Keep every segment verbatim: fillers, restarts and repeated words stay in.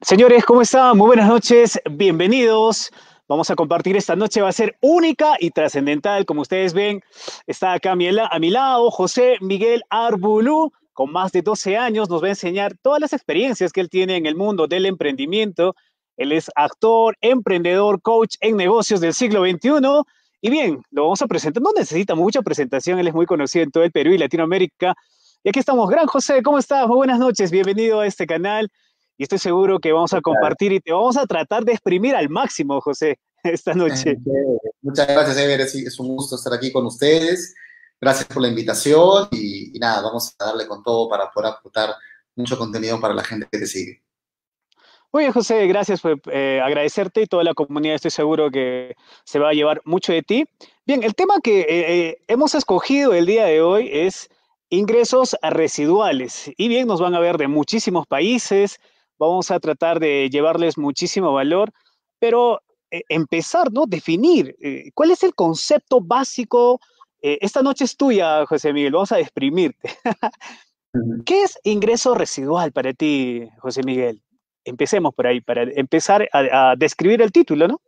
Señores, ¿cómo están? Muy buenas noches, bienvenidos. Vamos a compartir esta noche, va a ser única y trascendental. Como ustedes ven, está acá a mi, a mi lado José Miguel Arbulú, con más de doce años, nos va a enseñar todas las experiencias que él tiene en el mundo del emprendimiento. Él es actor, emprendedor, coach en negocios del siglo veintiuno. Y bien, lo vamos a presentar. No necesita mucha presentación, él es muy conocido en todo el Perú y Latinoamérica. Y aquí estamos. Gran José, ¿cómo estás? Muy buenas noches, bienvenido a este canal. Y estoy seguro que vamos a compartir y te vamos a tratar de exprimir al máximo, José, esta noche. Muchas gracias, Ever. Es, es un gusto estar aquí con ustedes. Gracias por la invitación y, y nada, vamos a darle con todo para poder aportar mucho contenido para la gente que te sigue. Oye, José, gracias por eh, agradecerte y toda la comunidad. Estoy seguro que se va a llevar mucho de ti. Bien, el tema que eh, eh, hemos escogido el día de hoy es ingresos residuales. Y bien, nos van a ver de muchísimos países. Vamos a tratar de llevarles muchísimo valor, pero eh, empezar, ¿no? Definir eh, cuál es el concepto básico. Eh, esta noche es tuya, José Miguel. Vamos a exprimirte. ¿Qué es ingreso residual para ti, José Miguel? Empecemos por ahí, para empezar a, a describir el título, ¿no?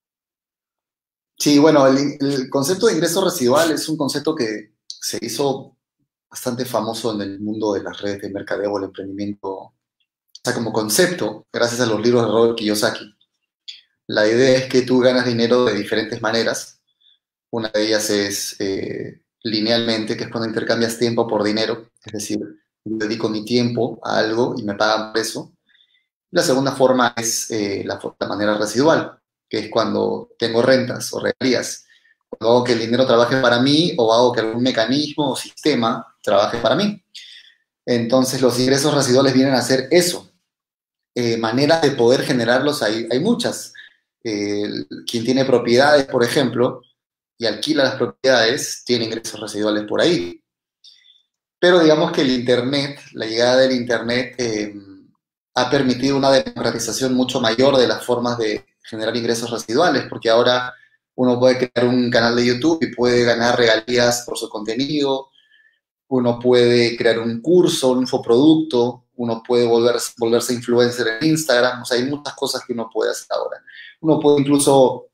Sí, bueno, el, el concepto de ingreso residual es un concepto que se hizo bastante famoso en el mundo de las redes de mercadeo o el emprendimiento. O sea, como concepto, gracias a los libros de Robert Kiyosaki. La idea es que tú ganas dinero de diferentes maneras. Una de ellas es eh, linealmente, que es cuando intercambias tiempo por dinero. Es decir, yo dedico mi tiempo a algo y me pagan por eso. La segunda forma es eh, la, la manera residual, que es cuando tengo rentas o regalías. Cuando hago que el dinero trabaje para mí o hago que algún mecanismo o sistema trabaje para mí. Entonces los ingresos residuales vienen a ser eso. Eh, maneras de poder generarlos hay, hay muchas. Eh, quien tiene propiedades, por ejemplo, y alquila las propiedades, tiene ingresos residuales por ahí. Pero digamos que el Internet, la llegada del Internet, eh, ha permitido una democratización mucho mayor de las formas de generar ingresos residuales, porque ahora uno puede crear un canal de YouTube y puede ganar regalías por su contenido, uno puede crear un curso, un infoproducto, uno puede volverse, volverse influencer en Instagram, o sea, hay muchas cosas que uno puede hacer ahora. Uno puede incluso,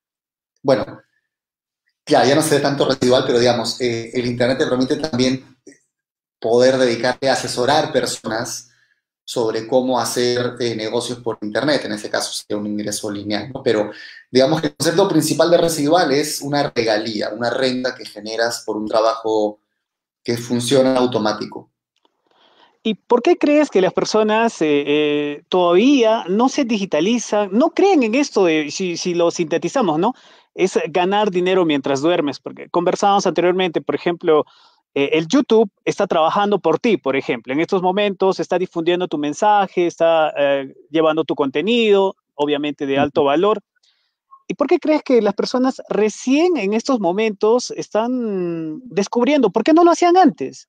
bueno, ya, ya no se ve tanto residual, pero digamos, eh, el Internet te permite también poder dedicarte a asesorar personas sobre cómo hacer eh, negocios por Internet, en ese caso sería un ingreso lineal, ¿no? Pero digamos que el concepto principal de residual es una regalía, una renta que generas por un trabajo que funciona automático. ¿Y por qué crees que las personas eh, eh, todavía no se digitalizan, no creen en esto de, si, si lo sintetizamos, ¿no? Es ganar dinero mientras duermes, porque conversábamos anteriormente, por ejemplo, eh, el YouTube está trabajando por ti, por ejemplo, en estos momentos está difundiendo tu mensaje, está eh, llevando tu contenido, obviamente de alto valor. ¿Y por qué crees que las personas recién en estos momentos están descubriendo? ¿Por qué no lo hacían antes?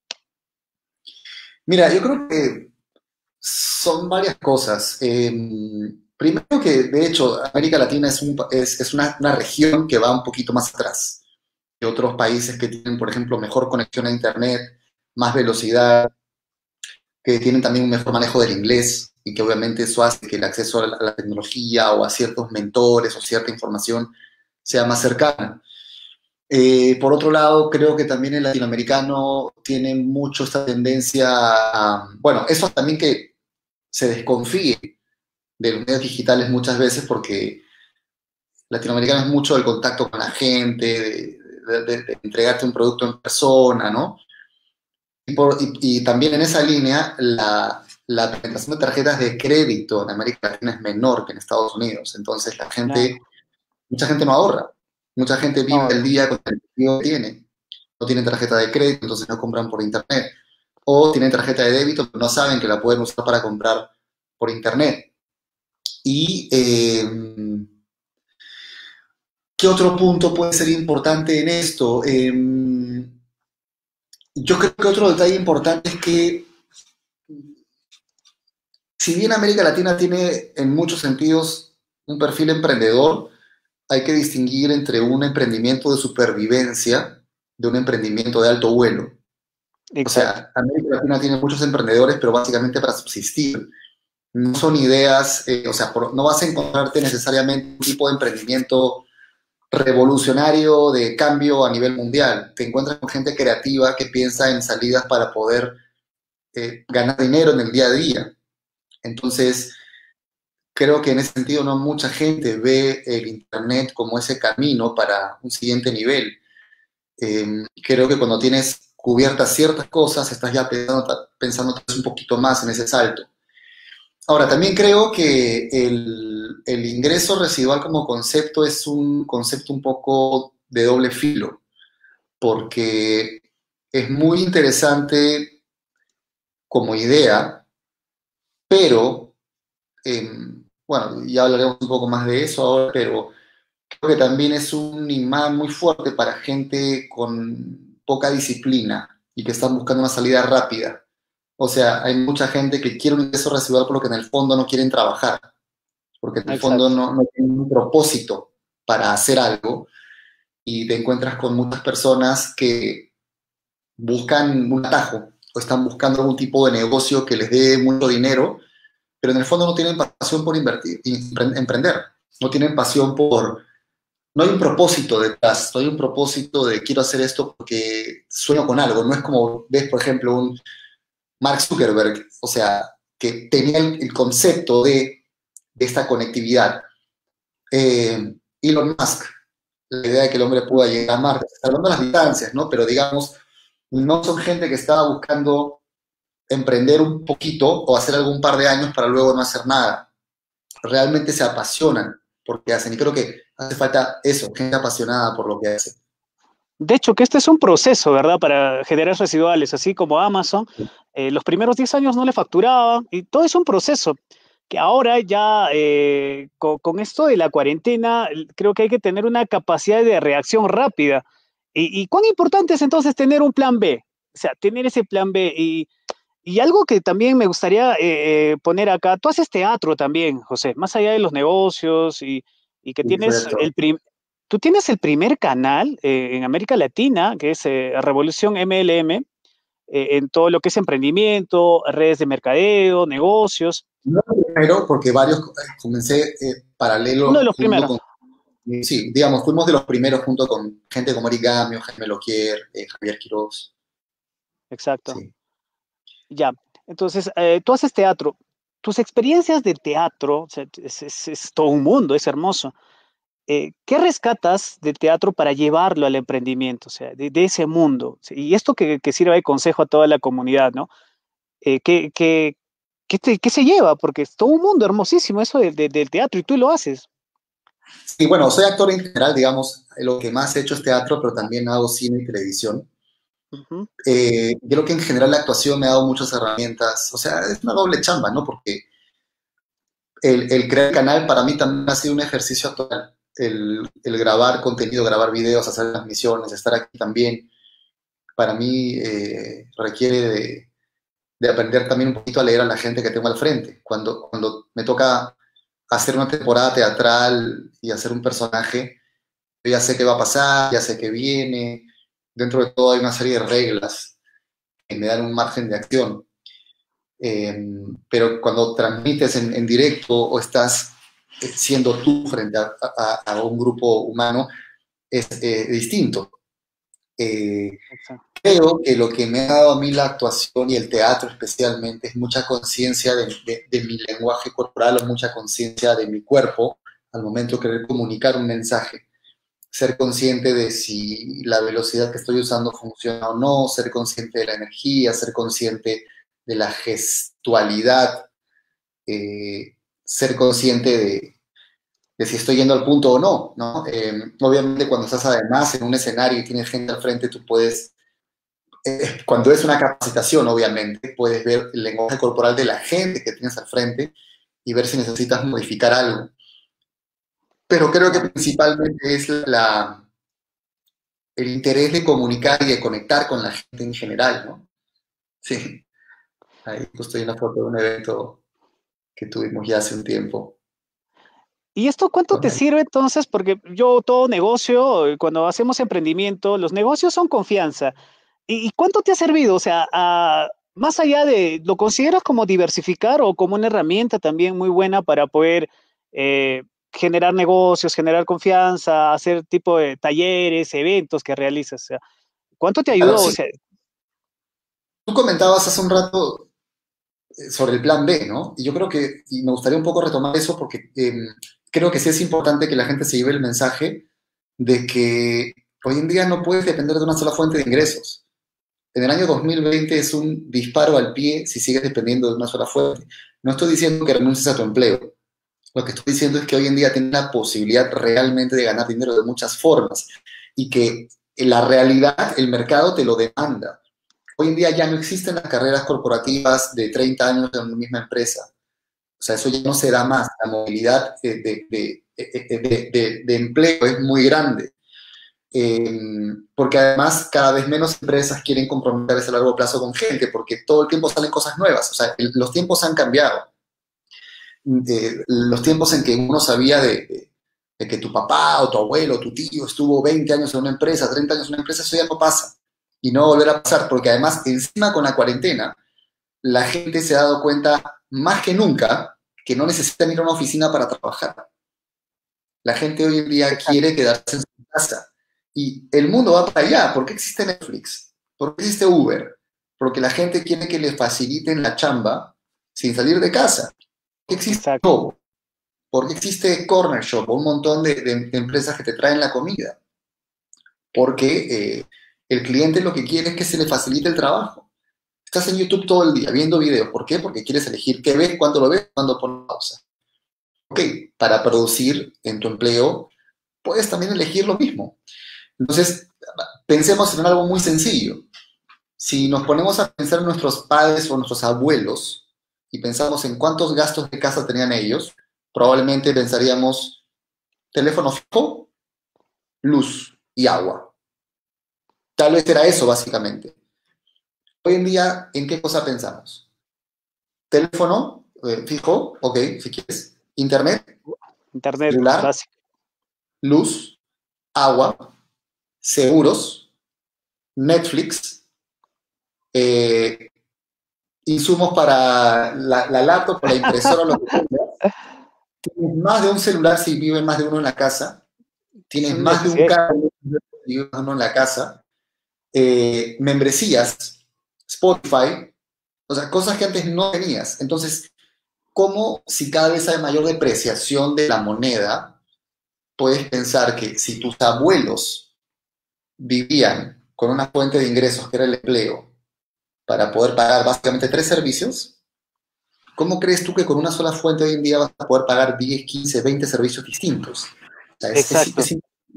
Mira, yo creo que son varias cosas. Eh, primero que, de hecho, América Latina es, un, es, es una, una región que va un poquito más atrás que otros países que tienen, por ejemplo, mejor conexión a Internet, más velocidad, que tienen también un mejor manejo del inglés y que obviamente eso hace que el acceso a la, a la tecnología o a ciertos mentores o cierta información sea más cercana. Eh, por otro lado, creo que también el latinoamericano tiene mucho esta tendencia a, bueno, eso también que se desconfíe de los medios digitales muchas veces porque latinoamericano es mucho del contacto con la gente, de, de, de, de entregarte un producto en persona, ¿no? Y, por, y, y también en esa línea, la, la penetración de tarjetas de crédito en América Latina es menor que en Estados Unidos. Entonces, la gente, Claro, mucha gente no ahorra. Mucha gente vive el ahora. día con el que tiene. No tienen tarjeta de crédito, entonces no compran por internet. O tienen tarjeta de débito, pero no saben que la pueden usar para comprar por internet. Y eh, ¿qué otro punto puede ser importante en esto? Eh, yo creo que otro detalle importante es que si bien América Latina tiene en muchos sentidos un perfil emprendedor, hay que distinguir entre un emprendimiento de supervivencia de un emprendimiento de alto vuelo. O Exacto. sea, América Latina tiene muchos emprendedores, pero básicamente para subsistir. no son ideas, eh, o sea, por, no vas a encontrarte necesariamente un tipo de emprendimiento revolucionario de cambio a nivel mundial. Te encuentras con gente creativa que piensa en salidas para poder eh, ganar dinero en el día a día. Entonces, creo que en ese sentido no mucha gente ve el Internet como ese camino para un siguiente nivel. Eh, creo que cuando tienes cubiertas ciertas cosas, estás ya pensando, pensando un poquito más en ese salto. Ahora, también creo que el, el ingreso residual como concepto es un concepto un poco de doble filo, porque es muy interesante como idea, pero, eh, bueno, ya hablaremos un poco más de eso ahora, pero creo que también es un imán muy fuerte para gente con poca disciplina y que están buscando una salida rápida. O sea, hay mucha gente que quiere un ingreso residual por lo que en el fondo no quieren trabajar, porque en el fondo Exacto. no, no tienen un propósito para hacer algo y te encuentras con muchas personas que buscan un atajo o están buscando algún tipo de negocio que les dé mucho dinero, pero en el fondo no tienen pasión por invertir, emprender, no tienen pasión por... No hay un propósito detrás, no hay un propósito de quiero hacer esto porque sueño con algo, no es como ves, por ejemplo, un Mark Zuckerberg, o sea, que tenía el, el concepto de, de, esta conectividad. Eh, Elon Musk, la idea de que el hombre pueda llegar a Marte, hablando de las distancias, ¿no? Pero digamos, no son gente que estaba buscando emprender un poquito o hacer algún par de años para luego no hacer nada. Realmente se apasionan por lo que hacen y creo que hace falta eso, gente apasionada por lo que hace. De hecho, que este es un proceso, ¿verdad? Para generar residuales, así como Amazon, eh, los primeros diez años no le facturaba y todo es un proceso que ahora ya eh, con, con, esto de la cuarentena creo que hay que tener una capacidad de reacción rápida. ¿Y, y cuán importante es entonces tener un plan B? O sea, tener ese plan B y, y algo que también me gustaría eh, poner acá, tú haces teatro también, José, más allá de los negocios y, y que Sí, tienes correcto. el, prim tú tienes el primer canal eh, en América Latina, que es eh, Revolución M L M, eh, en todo lo que es emprendimiento, redes de mercadeo, negocios. No primero, porque varios comencé eh, Uno de paralelo los junto primeros. con, sí, digamos, fuimos de los primeros junto con gente como Eric Gamio, Jaime Loquier, eh, Javier Quiroz. Exacto. Sí. Ya. Entonces, eh, tú haces teatro. Tus experiencias de teatro, o sea, es, es, es, todo un mundo, es hermoso. Eh, ¿Qué rescatas del teatro para llevarlo al emprendimiento? O sea, de, de ese mundo. ¿Sí? Y esto que, que sirva de consejo a toda la comunidad, ¿no? Eh, ¿qué, qué, qué, te, ¿Qué se lleva? Porque es todo un mundo hermosísimo eso de, de, del teatro y tú lo haces. Sí, bueno, soy actor en general, digamos, lo que más he hecho es teatro, pero también hago cine y televisión. Uh -huh. Eh, creo que en general la actuación me ha dado muchas herramientas, o sea, es una doble chamba, ¿no? Porque el, el crear el canal para mí también ha sido un ejercicio actual, el, el grabar contenido, grabar videos, hacer transmisiones, estar aquí también, para mí eh, requiere de, de aprender también un poquito a leer a la gente que tengo al frente. Cuando, cuando me toca hacer una temporada teatral y hacer un personaje, yo ya sé qué va a pasar, ya sé qué viene. Dentro de todo hay una serie de reglas que me dan un margen de acción. Eh, pero cuando transmites en, en, directo o estás siendo tú frente a, a, a un grupo humano, es eh, distinto. Eh, creo que lo que me ha dado a mí la actuación y el teatro especialmente es mucha conciencia de, de, de, mi lenguaje corporal o mucha conciencia de mi cuerpo al momento de querer comunicar un mensaje. Ser consciente de si la velocidad que estoy usando funciona o no, ser consciente de la energía, ser consciente de la gestualidad, eh, ser consciente de, de si estoy yendo al punto o no, ¿no? Eh, obviamente cuando estás además en un escenario y tienes gente al frente, tú puedes Eh, cuando es una capacitación, obviamente, puedes ver el lenguaje corporal de la gente que tienes al frente y ver si necesitas modificar algo. Pero creo que principalmente es la, el interés de comunicar y de conectar con la gente en general, ¿no? Sí. Ahí justo hay una foto de un evento que tuvimos ya hace un tiempo. ¿Y esto cuánto te sirve entonces? Porque yo todo negocio, cuando hacemos emprendimiento, los negocios son confianza. ¿Y cuánto te ha servido? O sea, a, más allá de, ¿lo consideras como diversificar o como una herramienta también muy buena para poder eh, generar negocios, generar confianza, hacer tipo de talleres, eventos que realizas? O sea, ¿cuánto te Claro, ayudó? O sí, sea, tú comentabas hace un rato eh, sobre el plan B, ¿no? Y yo creo que, y me gustaría un poco retomar eso porque eh, creo que sí es importante que la gente se lleve el mensaje de que hoy en día no puedes depender de una sola fuente de ingresos. En el año dos mil veinte es un disparo al pie si sigues dependiendo de una sola fuente. No estoy diciendo que renuncies a tu empleo. Lo que estoy diciendo es que hoy en día tienes la posibilidad realmente de ganar dinero de muchas formas y que en la realidad el mercado te lo demanda. Hoy en día ya no existen las carreras corporativas de treinta años en una misma empresa. O sea, eso ya no se da más. La movilidad de, de, de, de, de, de empleo es muy grande. Eh, porque además cada vez menos empresas quieren comprometerse a largo plazo con gente, porque todo el tiempo salen cosas nuevas. O sea, el, los tiempos han cambiado. Eh, los tiempos en que uno sabía de, de, de, que tu papá o tu abuelo o tu tío estuvo veinte años en una empresa, treinta años en una empresa, eso ya no pasa. Y no volverá a pasar, porque además encima con la cuarentena, la gente se ha dado cuenta más que nunca que no necesitan ir a una oficina para trabajar. La gente hoy en día quiere quedarse en su casa. Y el mundo va para allá. ¿Por qué existe Netflix? ¿Por qué existe Uber? Porque la gente quiere que le faciliten la chamba sin salir de casa. ¿Por qué existe exacto, Globo? ¿Por qué existe Corner Shop? Un montón de, de, de empresas que te traen la comida. Porque eh, el cliente lo que quiere es que se le facilite el trabajo. Estás en YouTube todo el día viendo videos. ¿Por qué? Porque quieres elegir qué ves, cuándo lo ves, cuándo pones pausa. Ok, para producir en tu empleo, puedes también elegir lo mismo. Entonces, pensemos en algo muy sencillo. Si nos ponemos a pensar en nuestros padres o nuestros abuelos y pensamos en cuántos gastos de casa tenían ellos, probablemente pensaríamos teléfono fijo, luz y agua. Tal vez era eso, básicamente. Hoy en día, ¿en qué cosa pensamos? Teléfono eh, fijo, ok, si quieres. Internet, internet celular, básico. luz, agua, seguros, Netflix, eh, insumos para la, la laptop, la impresora, lo que tengas. Tienes más de un celular si vive más de uno en la casa. Es Tienes una más de un necesidad. carro si vive más de uno en la casa. Eh, membresías, Spotify, o sea, cosas que antes no tenías. Entonces, ¿cómo si cada vez hay mayor depreciación de la moneda, puedes pensar que si tus abuelos vivían con una fuente de ingresos que era el empleo para poder pagar básicamente tres servicios, ¿cómo crees tú que con una sola fuente hoy en día vas a poder pagar diez, quince, veinte servicios distintos? O sea, es, es, Exacto. es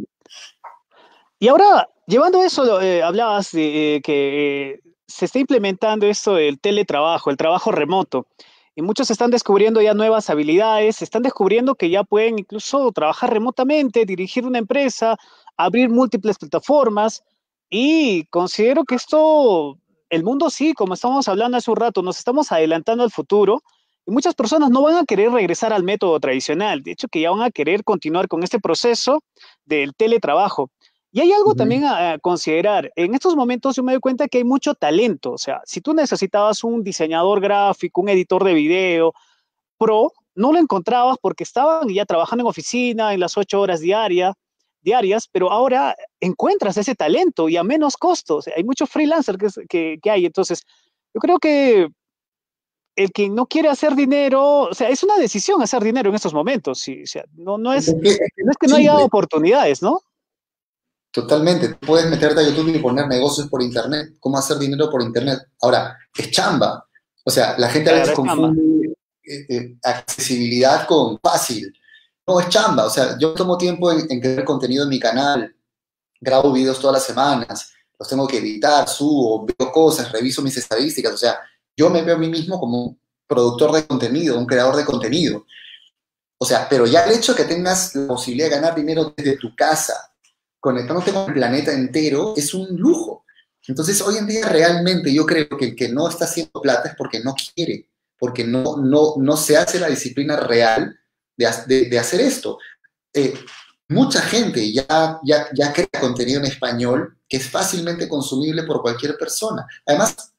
Y ahora, llevando eso, eh, hablabas de eh, que eh, se está implementando esto del teletrabajo, el trabajo remoto. Y muchos están descubriendo ya nuevas habilidades, están descubriendo que ya pueden incluso trabajar remotamente, dirigir una empresa, abrir múltiples plataformas. Y considero que esto, el mundo sí, como estamos hablando hace un rato, nos estamos adelantando al futuro. Y muchas personas no van a querer regresar al método tradicional. De hecho, que ya van a querer continuar con este proceso del teletrabajo. Y hay algo Ujú. también a, a, considerar. En estos momentos yo me doy cuenta que hay mucho talento. O sea, si tú necesitabas un diseñador gráfico, un editor de video pro, no lo encontrabas porque estaban ya trabajando en oficina en las ocho horas diaria, diarias, pero ahora encuentras ese talento y a menos costos. O sea, hay muchos freelancers que, que, que hay. Entonces, yo creo que el que no quiere hacer dinero, o sea, es una decisión hacer dinero en estos momentos. Sí, o sea, no, no, Es es, que es no es que no haya simple, oportunidades, ¿no? totalmente. Puedes meterte a YouTube y poner negocios por Internet, cómo hacer dinero por Internet. Ahora, es chamba. O sea, la gente a Claro, veces es chamba. confunde eh, eh, accesibilidad con fácil. No, es chamba. O sea, yo tomo tiempo en, en crear contenido en mi canal, grabo videos todas las semanas, los tengo que editar, subo, veo cosas, reviso mis estadísticas. O sea, yo me veo a mí mismo como un productor de contenido, un creador de contenido. O sea, pero ya el hecho de que tengas la posibilidad de ganar dinero desde tu casa, conectándote con el planeta entero, es un lujo. Entonces, hoy en día realmente yo creo que el que no está haciendo plata es porque no quiere, porque no, no, no se hace la disciplina real de, de, de hacer esto. Eh, mucha gente ya, ya, ya crea contenido en español que es fácilmente consumible por cualquier persona. Además,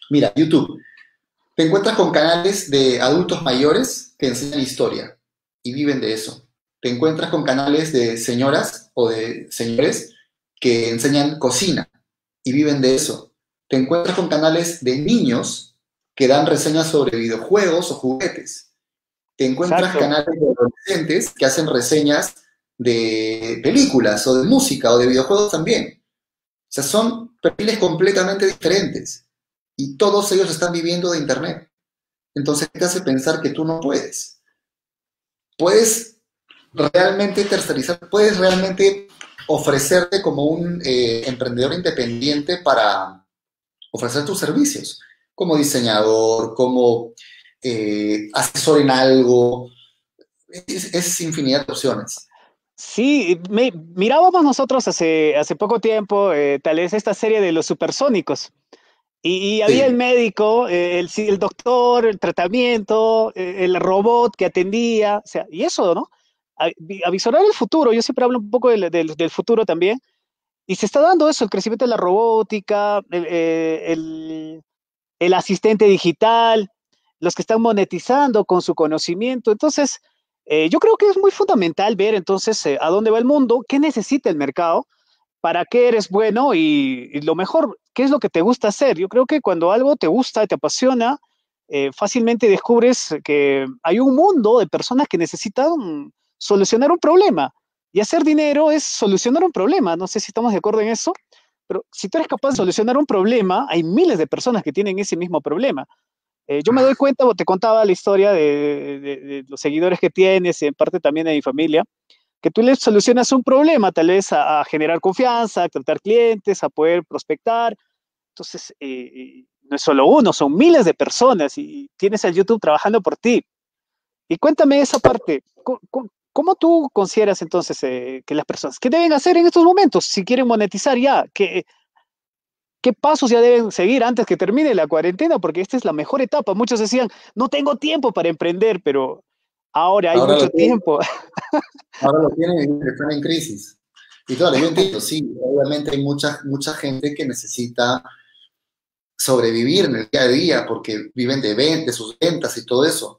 Mira, YouTube. Te encuentras con canales de adultos mayores que enseñan historia y viven de eso. Te encuentras con canales de señoras o de señores que enseñan cocina y viven de eso. Te encuentras con canales de niños que dan reseñas sobre videojuegos o juguetes. Te encuentras Exacto. canales de adolescentes que hacen reseñas de películas o de música o de videojuegos también. O sea, son perfiles completamente diferentes y todos ellos están viviendo de Internet. Entonces te hace pensar que tú no puedes. Puedes realmente tercerizar, puedes realmente ofrecerte como un eh, emprendedor independiente para ofrecer tus servicios, como diseñador, como eh, asesor en algo, es, es infinidad de opciones. Sí, me, mirábamos nosotros hace, hace poco tiempo, eh, tal vez esta serie de los supersónicos. Y, y había el Sí, médico, eh, el, sí, el doctor, el tratamiento, eh, el robot que atendía, o sea, y eso, ¿no? A, a visorar el futuro, yo siempre hablo un poco del, del, del futuro también, y se está dando eso, el crecimiento de la robótica, el, eh, el, el asistente digital, los que están monetizando con su conocimiento. Entonces, eh, yo creo que es muy fundamental ver entonces eh, a dónde va el mundo, qué necesita el mercado, para qué eres bueno y, y, lo mejor, qué es lo que te gusta hacer. Yo creo que cuando algo te gusta, te apasiona, eh, fácilmente descubres que hay un mundo de personas que necesitan solucionar un problema. Y hacer dinero es solucionar un problema. No sé si estamos de acuerdo en eso, pero si tú eres capaz de solucionar un problema, hay miles de personas que tienen ese mismo problema. Eh, yo me doy cuenta, te contaba la historia de, de, de, los seguidores que tienes, en parte también de mi familia, que tú le solucionas un problema, tal vez a, a generar confianza, a tratar clientes, a poder prospectar. Entonces, eh, no es solo uno, son miles de personas y tienes el YouTube trabajando por ti. Y cuéntame esa parte. ¿Cómo, cómo tú consideras entonces eh, que las personas, qué deben hacer en estos momentos si quieren monetizar ya? ¿Qué, qué pasos ya deben seguir antes que termine la cuarentena? Porque esta es la mejor etapa. Muchos decían, no tengo tiempo para emprender, pero ahora hay ahora lo mucho tienen, tiempo. ahora lo tienen y están en crisis. Y claro, yo entiendo, sí, obviamente hay mucha, mucha gente que necesita sobrevivir en el día a día porque viven de, ven- de sus ventas y todo eso.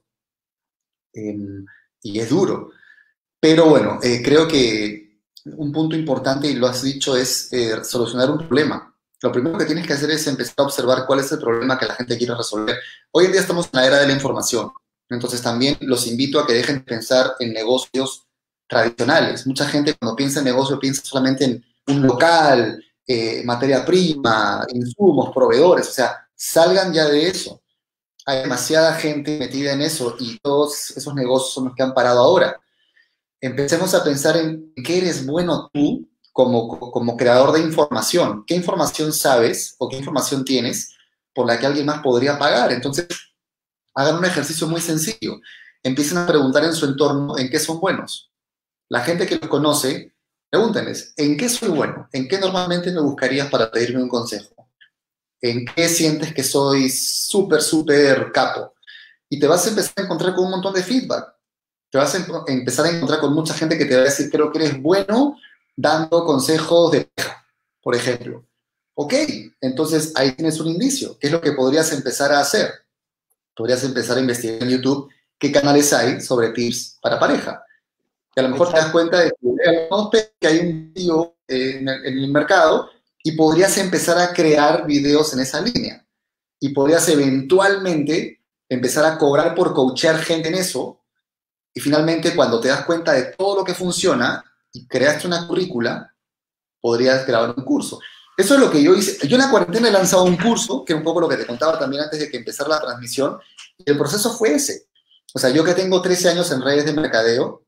Eh, y es duro. Pero bueno, eh, creo que un punto importante, y lo has dicho, es eh, solucionar un problema. Lo primero que tienes que hacer es empezar a observar cuál es el problema que la gente quiere resolver. Hoy en día estamos en la era de la información, entonces también los invito a que dejen de pensar en negocios tradicionales. Mucha gente cuando piensa en negocio piensa solamente en un local, eh, materia prima, insumos, proveedores, o sea, salgan ya de eso. Hay demasiada gente metida en eso y todos esos negocios son los que han parado ahora. Empecemos a pensar en qué eres bueno tú como, como creador de información. ¿Qué información sabes o qué información tienes por la que alguien más podría pagar? Entonces, hagan un ejercicio muy sencillo. Empiecen a preguntar en su entorno en qué son buenos. La gente que los conoce, pregúntenles, ¿en qué soy bueno? ¿En qué normalmente me buscarías para pedirme un consejo? ¿En qué sientes que soy súper, súper capo? Y te vas a empezar a encontrar con un montón de feedback. Te vas a em- empezar a encontrar con mucha gente que te va a decir, creo que eres bueno dando consejos de pareja, por ejemplo. Ok, entonces ahí tienes un indicio. ¿Qué es lo que podrías empezar a hacer? Podrías empezar a investigar en YouTube qué canales hay sobre tips para pareja. Y a lo mejor te das Exacto. cuenta de que hay un tío en el, en el mercado y podrías empezar a crear videos en esa línea. Y podrías eventualmente empezar a cobrar por coachear gente en eso y finalmente, cuando te das cuenta de todo lo que funciona y creaste una currícula, podrías grabar un curso. Eso es lo que yo hice. Yo en la cuarentena he lanzado un curso, que es un poco lo que te contaba también antes de que empezara la transmisión, y el proceso fue ese. O sea, yo que tengo trece años en redes de mercadeo,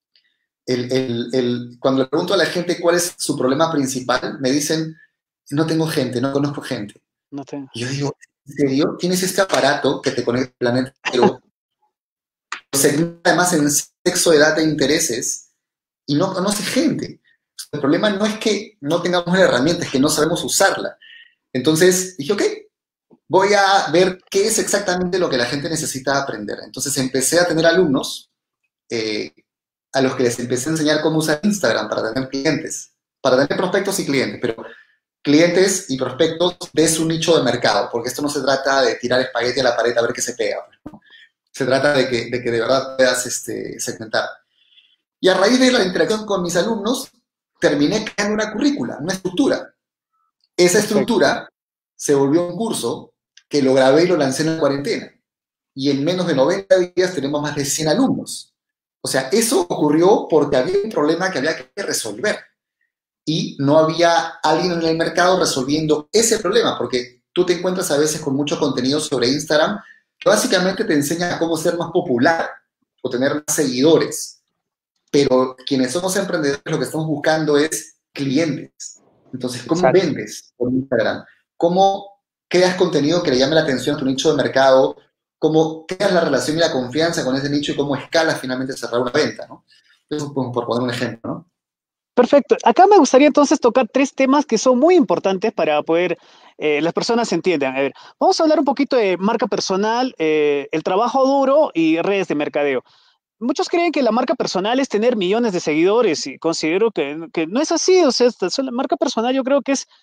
el, el, el, cuando le pregunto a la gente cuál es su problema principal, me dicen, no tengo gente, no conozco gente. No tengo. Y yo digo, ¿en serio? ¿Tienes este aparato que te conecta al planeta entero? Segmenta además en sexo, edad e intereses y no conoce gente. El problema no es que no tengamos la herramienta, es que no sabemos usarla. Entonces dije, ok, voy a ver qué es exactamente lo que la gente necesita aprender. Entonces empecé a tener alumnos eh, a los que les empecé a enseñar cómo usar Instagram para tener clientes, para tener prospectos y clientes, pero clientes y prospectos de su nicho de mercado, porque esto no se trata de tirar espagueti a la pared a ver qué se pega, ¿no? Se trata de que de, que de verdad puedas este, segmentar. Y a raíz de la interacción con mis alumnos, terminé creando una currícula, una estructura. Esa Perfecto. estructura se volvió un curso que lo grabé y lo lancé en la cuarentena. Y en menos de noventa días tenemos más de cien alumnos. O sea, eso ocurrió porque había un problema que había que resolver. Y no había alguien en el mercado resolviendo ese problema, porque tú te encuentras a veces con mucho contenido sobre Instagram que básicamente te enseña cómo ser más popular o tener más seguidores. Pero quienes somos emprendedores lo que estamos buscando es clientes. Entonces, ¿cómo Exacto. vendes por Instagram? ¿Cómo creas contenido que le llame la atención a tu nicho de mercado? ¿Cómo creas la relación y la confianza con ese nicho y cómo escalas finalmente cerrar una venta, ¿no? Eso por, por poner un ejemplo, ¿no? Perfecto. Acá me gustaría entonces tocar tres temas que son muy importantes para poder eh, las personas se entiendan. A ver, vamos a hablar un poquito de marca personal, eh, el trabajo duro y redes de mercadeo. Muchos creen que la marca personal es tener millones de seguidores y considero que, que no es así. O sea, esta- la marca personal yo creo que es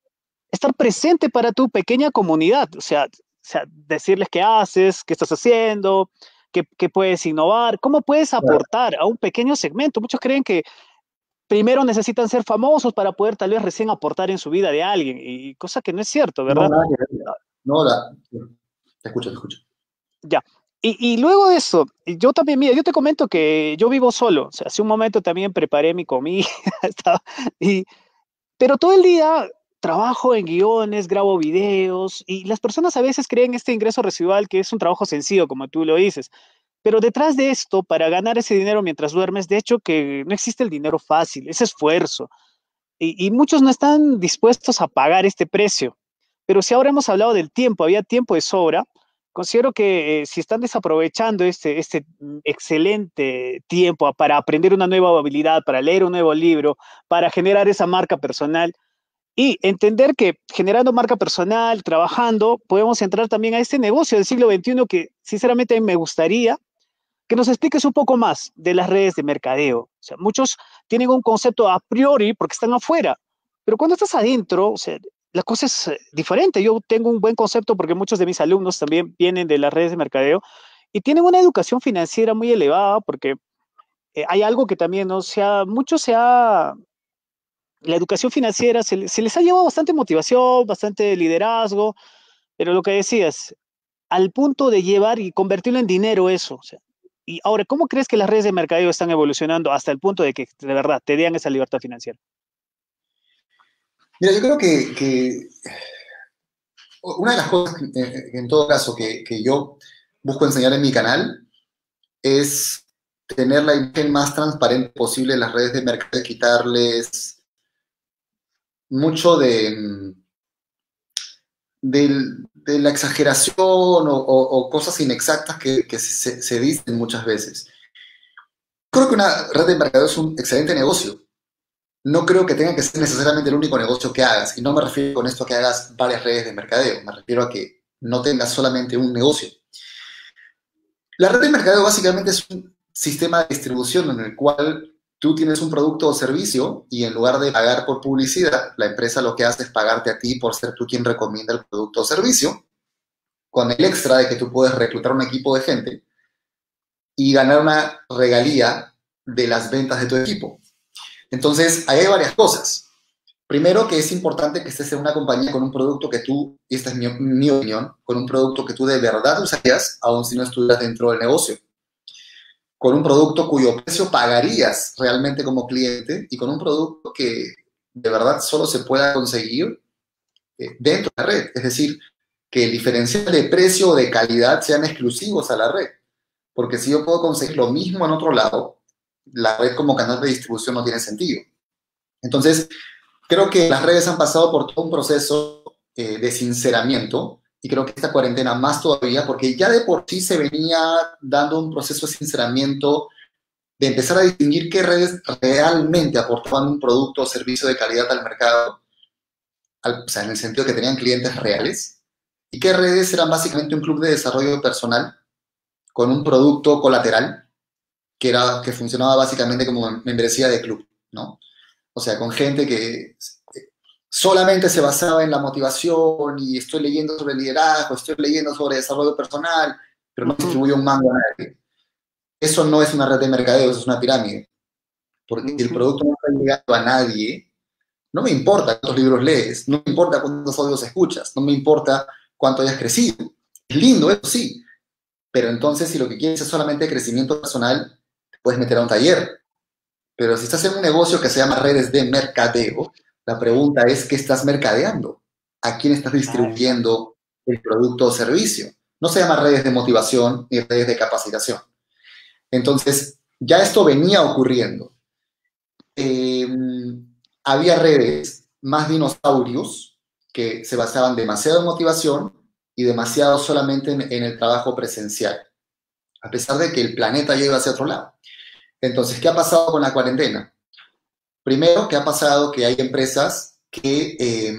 estar presente para tu pequeña comunidad. O sea, o sea decirles qué haces, qué estás haciendo, qué, qué puedes innovar, cómo puedes Claro. aportar a un pequeño segmento. Muchos creen que primero necesitan ser famosos para poder tal vez recién aportar en su vida de alguien, y cosa que no es cierto, No, ¿verdad? nada que ver. No, la, te escucho, te escucho. Ya. Y, y luego de eso, yo también, mira, yo te comento que yo vivo solo, o sea, hace un momento también preparé mi comida, estaba- y, pero todo el día trabajo en guiones, grabo videos, y las personas a veces creen este ingreso residual que es un trabajo sencillo, como tú lo dices, pero detrás de esto, para ganar ese dinero mientras duermes, de hecho que no existe el dinero fácil, es esfuerzo. Y, y muchos no están dispuestos a pagar este precio. Pero si ahora hemos hablado del tiempo, había tiempo de sobra, considero que eh, si están desaprovechando este, este mm, excelente tiempo para aprender una nueva habilidad, para leer un nuevo libro, para generar esa marca personal y entender que generando marca personal, trabajando, podemos entrar también a este negocio del siglo veintiuno que sinceramente a mí me gustaría que nos expliques un poco más de las redes de mercadeo. O sea, muchos tienen un concepto a priori porque están afuera, pero cuando estás adentro, o sea, la cosa es eh, diferente. Yo tengo un buen concepto porque muchos de mis alumnos también vienen de las redes de mercadeo y tienen una educación financiera muy elevada porque eh, hay algo que también, ¿no? Se ha, mucho se ha, la educación financiera se, se les ha llevado bastante motivación, bastante liderazgo, pero lo que decías, al punto de llevar y convertirlo en dinero eso. O sea, y ahora, ¿cómo crees que las redes de mercadeo están evolucionando hasta el punto de que de verdad te den esa libertad financiera? Mira, yo creo que, que una de las cosas, que, eh, en todo caso, que, que yo busco enseñar en mi canal es tener la imagen más transparente posible en las redes de mercado, quitarles mucho de, mm, del- de la exageración o, o- o cosas inexactas que, que se, se dicen muchas veces. Creo que una red de mercado es un excelente negocio. No creo que tenga que ser necesariamente el único negocio que hagas. Y no me refiero con esto a que hagas varias redes de mercadeo. Me refiero a que no tengas solamente un negocio. La red de mercadeo básicamente es un sistema de distribución en el cual tú tienes un producto o servicio y en lugar de pagar por publicidad, la empresa lo que hace es pagarte a ti por ser tú quien recomienda el producto o servicio, con el extra de que tú puedes reclutar un equipo de gente y ganar una regalía de las ventas de tu equipo. Entonces, ahí hay varias cosas. Primero, que es importante que estés en una compañía con un producto que tú, y esta es mi, mi opinión, con un producto que tú de verdad usarías, aun si no estuvieras dentro del negocio. Con un producto cuyo precio pagarías realmente como cliente y con un producto que de verdad solo se pueda conseguir eh, dentro de la red. Es decir, que el diferencial de precio o de calidad sean exclusivos a la red. Porque si yo puedo conseguir lo mismo en otro lado, la red como canal de distribución no tiene sentido. Entonces, creo que las redes han pasado por todo un proceso eh, de sinceramiento y creo que esta cuarentena más todavía, porque ya de por sí se venía dando un proceso de sinceramiento, de empezar a distinguir qué redes realmente aportaban un producto o servicio de calidad al mercado, al, o sea, en el sentido que tenían clientes reales, y qué redes eran básicamente un club de desarrollo personal con un producto colateral que, era, que funcionaba básicamente como membresía de club, ¿no? O sea, con gente que solamente se basaba en la motivación y estoy leyendo sobre liderazgo, estoy leyendo sobre desarrollo personal, pero no distribuye un mango a nadie. Eso no es una red de mercadeo, eso es una pirámide. Porque si el producto no está llegando a nadie, no me importa cuántos libros lees, no me importa cuántos audios escuchas, no me importa cuánto hayas crecido. Es lindo, eso sí, pero entonces si lo que quieres es solamente crecimiento personal, te puedes meter a un taller. Pero si estás en un negocio que se llama redes de mercadeo, la pregunta es, ¿qué estás mercadeando? ¿A quién estás distribuyendo el producto o servicio? No se llama redes de motivación ni redes de capacitación. Entonces, ya esto venía ocurriendo. Eh, había redes más dinosaurios que se basaban demasiado en motivación y demasiado solamente en, en el trabajo presencial, a pesar de que el planeta ya iba hacia otro lado. Entonces, ¿qué ha pasado con la cuarentena? Primero, ¿qué ha pasado? Que hay empresas que eh,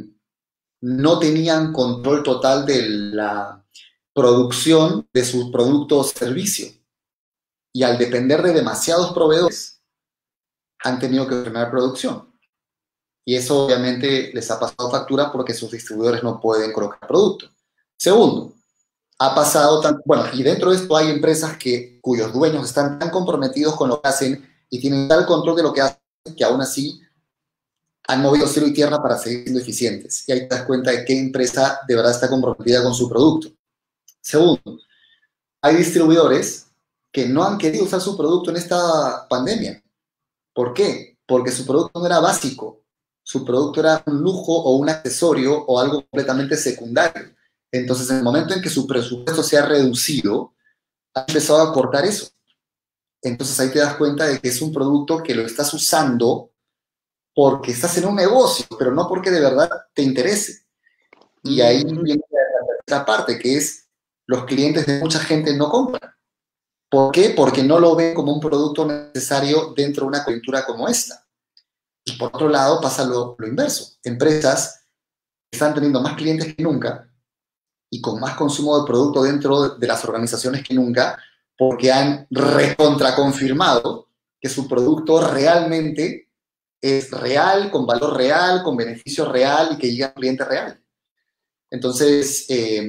no tenían control total de la producción de sus productos o servicios. Y al depender de demasiados proveedores, han tenido que frenar producción. Y eso obviamente les ha pasado factura porque sus distribuidores no pueden colocar producto. Segundo, ha pasado, tan, bueno, y dentro de esto hay empresas que, cuyos dueños están tan comprometidos con lo que hacen y tienen tal control de lo que hacen que aún así han movido cielo y tierra para seguir siendo eficientes. Y ahí te das cuenta de qué empresa de verdad está comprometida con su producto. Segundo, hay distribuidores que no han querido usar su producto en esta pandemia. ¿Por qué? Porque su producto no era básico. Su producto era un lujo o un accesorio o algo completamente secundario. Entonces, en el momento en que su presupuesto se ha reducido, ha empezado a cortar eso. Entonces, ahí te das cuenta de que es un producto que lo estás usando porque estás en un negocio, pero no porque de verdad te interese. Y ahí viene la tercera parte, que es los clientes de mucha gente no compran. ¿Por qué? Porque no lo ven como un producto necesario dentro de una coyuntura como esta. Y por otro lado pasa lo, lo inverso. Empresas están teniendo más clientes que nunca y con más consumo de producto dentro de las organizaciones que nunca, porque han recontraconfirmado que su producto realmente es real, con valor real, con beneficio real y que llega al cliente real. Entonces, eh,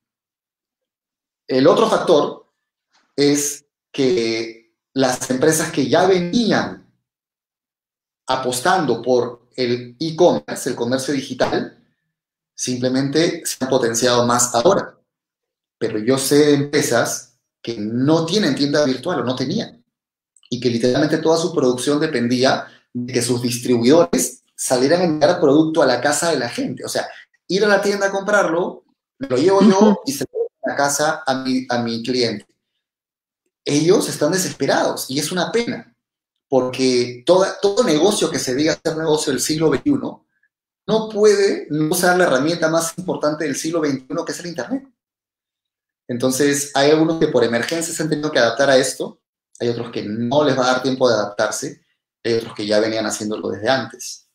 el otro factor es que las empresas que ya venían apostando por el e-commerce, el comercio digital, simplemente se han potenciado más ahora. Pero yo sé de empresas que no tienen tienda virtual o no tenían y que literalmente toda su producción dependía de que sus distribuidores salieran a enviar producto a la casa de la gente. O sea, ir a la tienda a comprarlo, me lo llevo yo y se lo llevo a la casa a mi, a mi cliente. Ellos están desesperados y es una pena, porque toda, todo negocio que se diga ser negocio del siglo veintiuno no puede no usar la herramienta más importante del siglo veintiuno, que es el Internet. Entonces, hay algunos que por emergencia se han tenido que adaptar a esto, hay otros que no les va a dar tiempo de adaptarse, hay otros que ya venían haciéndolo desde antes.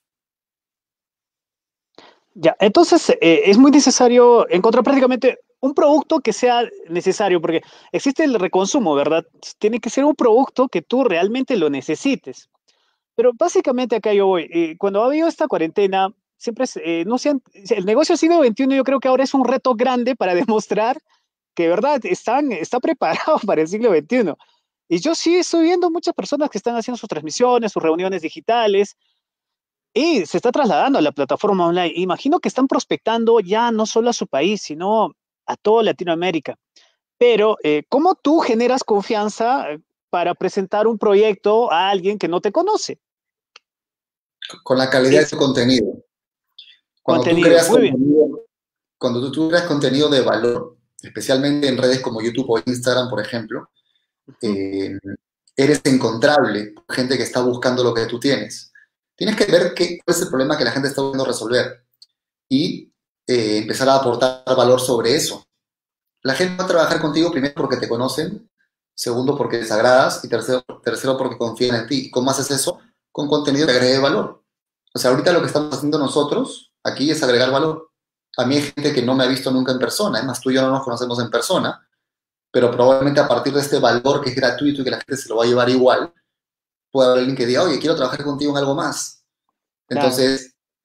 Ya, entonces eh, es muy necesario encontrar prácticamente un producto que sea necesario, porque existe el reconsumo, ¿verdad? Tiene que ser un producto que tú realmente lo necesites. Pero básicamente acá yo voy. Eh, cuando ha habido esta cuarentena, siempre es, eh, no sean, el negocio siglo veintiuno yo creo que ahora es un reto grande para demostrar que, de verdad, están, está preparado para el siglo veintiuno. Y yo sí estoy viendo muchas personas que están haciendo sus transmisiones, sus reuniones digitales, y se está trasladando a la plataforma online. Imagino que están prospectando ya no solo a su país, sino a toda Latinoamérica. Pero, eh, ¿cómo tú generas confianza eh, para presentar un proyecto a alguien que no te conoce? Con la calidad de Es tu contenido. Cuando tú contenido. creas Muy bien. contenido, cuando tú, tú creas contenido de valor, especialmente en redes como YouTube o Instagram, por ejemplo, Ujú. eh, eres encontrable, gente que está buscando lo que tú tienes. Tienes que ver qué, cuál es el problema que la gente está buscando resolver y eh, empezar a aportar valor sobre eso. La gente va a trabajar contigo primero porque te conocen, segundo porque les agradas y tercero, tercero porque confían en ti. ¿Y cómo haces eso? Con contenido que agregue valor. O sea, ahorita lo que estamos haciendo nosotros aquí es agregar valor. A mí hay gente que no me ha visto nunca en persona, es más, tú y yo no nos conocemos en persona, pero probablemente a partir de este valor que es gratuito y que la gente se lo va a llevar igual, puede haber alguien que diga, oye, quiero trabajar contigo en algo más. Claro. Entonces,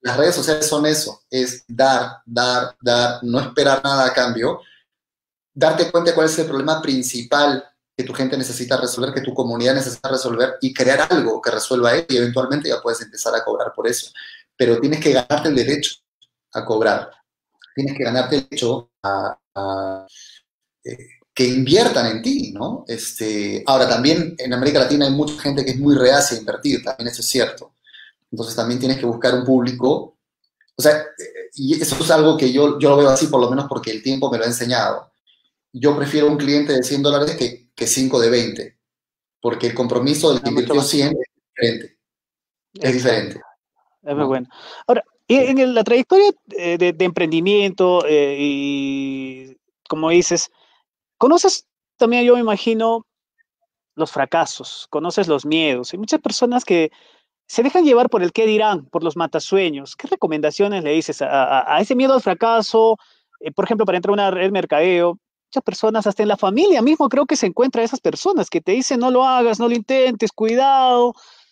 las redes sociales son eso, es dar, dar, dar, no esperar nada a cambio, darte cuenta de cuál es el problema principal que tu gente necesita resolver, que tu comunidad necesita resolver y crear algo que resuelva eso y eventualmente ya puedes empezar a cobrar por eso. Pero tienes que ganarte el derecho a cobrar. Tienes que ganarte el derecho a, a eh, que inviertan en ti, ¿no? Este, ahora, también en América Latina hay mucha gente que es muy reacia a invertir, también eso es cierto. Entonces también tienes que buscar un público. O sea, eh, y eso es algo que yo, yo lo veo así por lo menos porque el tiempo me lo ha enseñado. Yo prefiero un cliente de cien dólares que, que cinco de veinte, porque el compromiso del que Ah, mucho invirtió más. cien es diferente, es Exacto. diferente, Es muy ¿no? bueno. Ahora, y en el- la trayectoria eh, de, de emprendimiento eh, y, como dices, conoces también, yo me imagino, los fracasos, conoces los miedos. Hay muchas personas que se dejan llevar por el qué dirán, por los matasueños. ¿Qué recomendaciones le dices a, a- a ese miedo al fracaso? Eh, por ejemplo, para entrar a una red mercadeo, muchas personas, hasta en la familia mismo, creo que se encuentran esas personas que te dicen no lo hagas, no lo intentes, cuidado,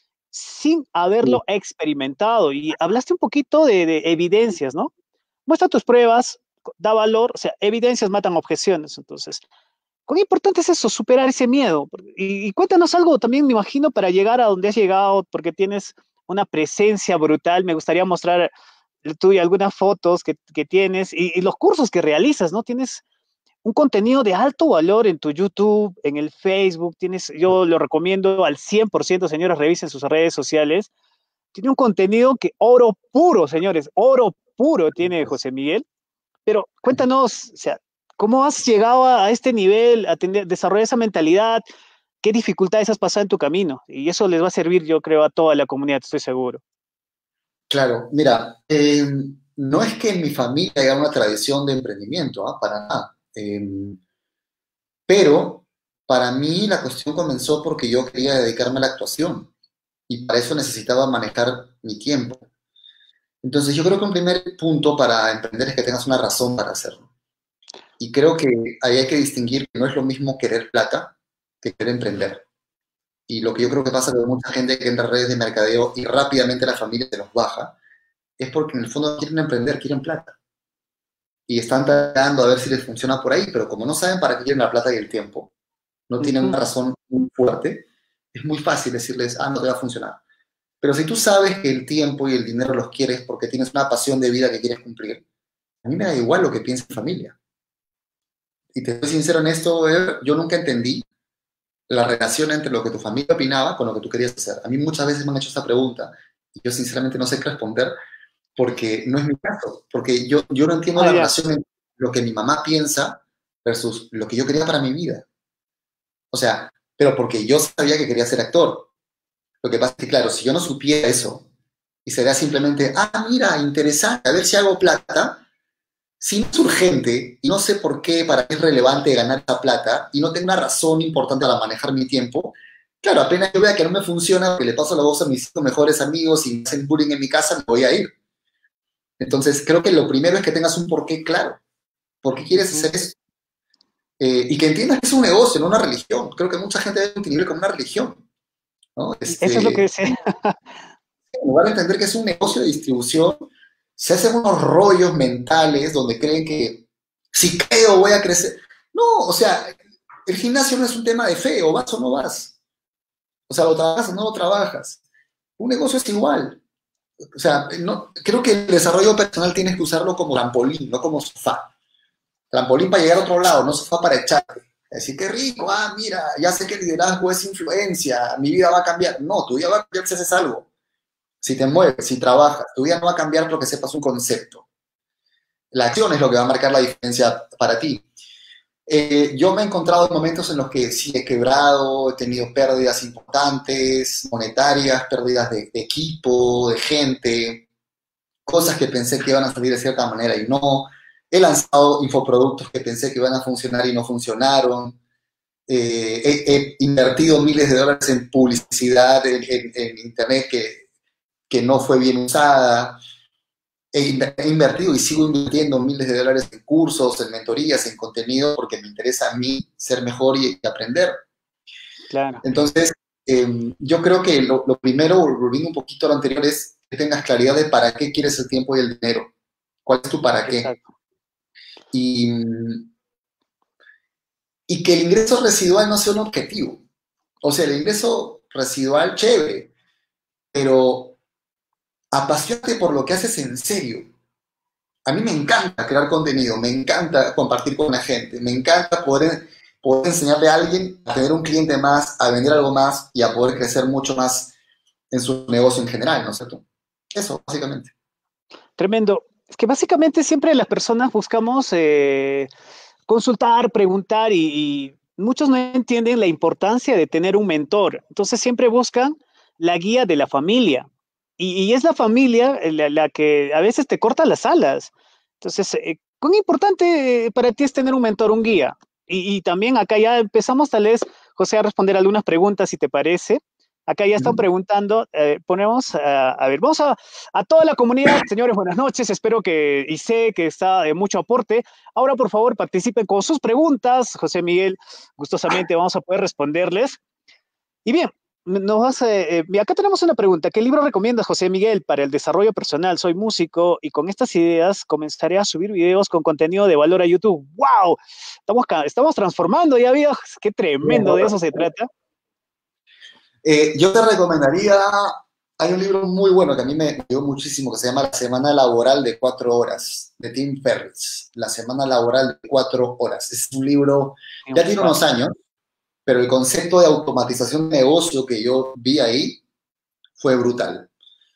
sin Sí. haberlo experimentado. Y hablaste un poquito de, de evidencias, ¿no? Muestra tus pruebas, da valor, o sea, evidencias matan objeciones. Entonces, ¿cuán importante es eso, superar ese miedo? Y, y cuéntanos algo también, me imagino, para llegar a donde has llegado, porque tienes una presencia brutal. Me gustaría mostrar tú y algunas fotos que, que tienes y, y, los cursos que realizas, ¿no? Tienes un contenido de alto valor en tu YouTube, en el Facebook. Tienes, yo lo recomiendo al cien por ciento, señores, revisen sus redes sociales. Tiene un contenido que oro puro, señores, oro puro tiene José Miguel. Pero cuéntanos, o sea, ¿cómo has llegado a, a este nivel, a tener, desarrollar esa mentalidad? ¿Qué dificultades has pasado en tu camino? Y eso les va a servir, yo creo, a toda la comunidad, estoy seguro. Claro, mira, eh, no es que en mi familia haya una tradición de emprendimiento, ¿ah? Para nada. Eh, pero para mí la cuestión comenzó porque yo quería dedicarme a la actuación y para eso necesitaba manejar mi tiempo. Entonces yo creo que un primer punto para emprender es que tengas una razón para hacerlo. Y creo que ahí hay que distinguir que no es lo mismo querer plata que querer emprender. Y lo que yo creo que pasa con mucha gente que entra a redes de mercadeo y rápidamente la familia se los baja, es porque en el fondo quieren emprender, quieren plata. Y están tratando a ver si les funciona por ahí, pero como no saben para qué quieren la plata y el tiempo, no Uh tienen -huh. una razón muy fuerte, es muy fácil decirles, ah, no te va a funcionar. Pero si tú sabes que el tiempo y el dinero los quieres porque tienes una pasión de vida que quieres cumplir, a mí me da igual lo que piense mi familia. Y te soy sincero en esto, Ever, yo nunca entendí la relación entre lo que tu familia opinaba con lo que tú querías hacer. A mí muchas veces me han hecho esta pregunta y yo sinceramente no sé qué responder porque no es mi caso, porque yo, yo no entiendo Ah, la ya. relación entre lo que mi mamá piensa versus lo que yo quería para mi vida. O sea, pero porque yo sabía que quería ser actor. Lo que pasa es que, claro, si yo no supiera eso y sería simplemente, ah, mira, interesante, a ver si hago plata, si no es urgente y no sé por qué para mí es relevante ganar esa plata y no tengo una razón importante para manejar mi tiempo, claro, apenas yo vea que no me funciona, que le paso la voz a mis cinco mejores amigos y me hacen bullying en mi casa, me voy a ir. Entonces, creo que lo primero es que tengas un porqué claro. ¿Por qué Uh quieres -huh. hacer eso? Eh, y que entiendas que es un negocio, no una religión. Creo que mucha gente debe entender como una religión, ¿no? Eso es lo que Este, decía. en lugar de entender que es un negocio de distribución, se hacen unos rollos mentales donde creen que si creo voy a crecer. No, o sea, el gimnasio no es un tema de fe, o vas o no vas. O sea, lo trabajas o no lo trabajas. Un negocio es igual. O sea, no, creo que el desarrollo personal tienes que usarlo como trampolín, no como sofá. Trampolín para llegar a otro lado, no sofá para echarte. Decir, qué rico, ah, mira, ya sé que el liderazgo es influencia, mi vida va a cambiar. No, tu vida va a cambiar si haces algo. Si te mueves, si trabajas, tu vida no va a cambiar porque sepas un concepto. La acción es lo que va a marcar la diferencia para ti. Eh, yo me he encontrado en momentos en los que sí he quebrado, he tenido pérdidas importantes, monetarias, pérdidas de, de equipo, de gente, cosas que pensé que iban a salir de cierta manera y no. He lanzado infoproductos que pensé que iban a funcionar y no funcionaron. Eh, he, he, invertido miles de dólares en publicidad en, en, en internet que, que no fue bien usada. He, he invertido y sigo invirtiendo miles de dólares en cursos, en mentorías, en contenido, porque me interesa a mí ser mejor y, y aprender. Claro. Entonces, eh, yo creo que lo, lo primero, volviendo un poquito a lo anterior, es que tengas claridad de para qué quieres el tiempo y el dinero. ¿Cuál es tu para qué? Exacto. Y, y que el ingreso residual no sea un objetivo. O sea, el ingreso residual, chévere, pero apasionate por lo que haces en serio. A mí me encanta crear contenido, me encanta compartir con la gente, me encanta poder, poder enseñarle a alguien a tener un cliente más, a vender algo más y a poder crecer mucho más en su negocio en general, ¿no es cierto? Eso, básicamente. Tremendo. Es que básicamente siempre las personas buscamos eh, consultar, preguntar y, y, muchos no entienden la importancia de tener un mentor. Entonces siempre buscan la guía de la familia. Y, y es la familia la, la, que a veces te corta las alas. Entonces, eh, ¿cuán importante para ti es tener un mentor, un guía? Y, y también acá ya empezamos tal vez, José, a responder algunas preguntas, si te parece. Acá ya están preguntando, eh, ponemos, uh, a ver, vamos a, a toda la comunidad, señores, buenas noches, espero que, y sé que está de mucho aporte. Ahora, por favor, participen con sus preguntas, José Miguel, gustosamente vamos a poder responderles. Y bien, nos vas a, eh, acá tenemos una pregunta, ¿qué libro recomiendas, José Miguel, para el desarrollo personal? Soy músico y con estas ideas comenzaré a subir videos con contenido de valor a YouTube. ¡Wow! Estamos, estamos transformando ya, viejo, qué tremendo, de eso se trata. Eh, yo te recomendaría, hay un libro muy bueno que a mí me dio muchísimo, que se llama La Semana Laboral de Cuatro Horas, de Tim Ferriss. La Semana Laboral de Cuatro Horas. Es un libro, ya tiene unos años, pero el concepto de automatización de negocio que yo vi ahí fue brutal.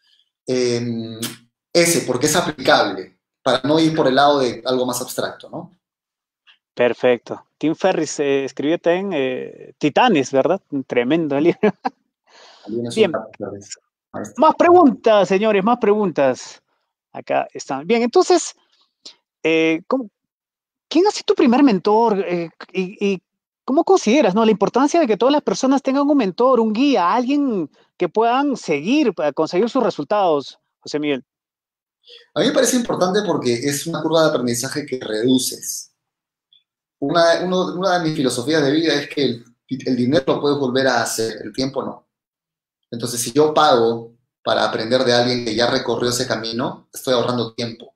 Eh, ese, porque es aplicable, para no ir por el lado de algo más abstracto, ¿no? Perfecto. Tim Ferriss eh, escribió también eh, Titanes, ¿verdad? Un tremendo libro. Bien. Más preguntas, señores, más preguntas. Acá están. Bien, entonces, eh, ¿cómo, ¿quién ha sido tu primer mentor? Eh, y, y, ¿cómo consideras, no, la importancia de que todas las personas tengan un mentor, un guía, alguien que puedan seguir para conseguir sus resultados, José Miguel? A mí me parece importante porque es una curva de aprendizaje que reduces. Una, uno, una de mis filosofías de vida es que el, el dinero lo puedes volver a hacer, el tiempo no. Entonces, si yo pago para aprender de alguien que ya recorrió ese camino, estoy ahorrando tiempo.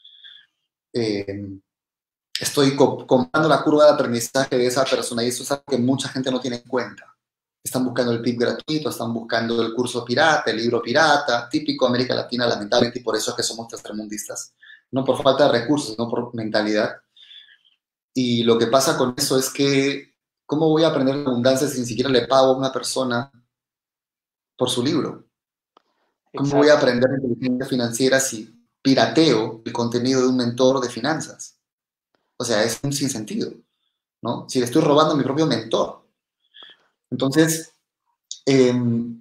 Eh, estoy co comprando la curva de aprendizaje de esa persona y eso es algo que mucha gente no tiene en cuenta. Están buscando el P I B gratuito, están buscando el curso pirata, el libro pirata, típico América Latina, lamentablemente, y por eso es que somos tercermundistas. No por falta de recursos, sino por mentalidad. Y lo que pasa con eso es que, ¿cómo voy a aprender abundancia si ni siquiera le pago a una persona por su libro? ¿Cómo Exacto. voy a aprender inteligencia financiera si pirateo el contenido de un mentor de finanzas? O sea, es un sinsentido, ¿no? Si le estoy robando a mi propio mentor. Entonces, eh,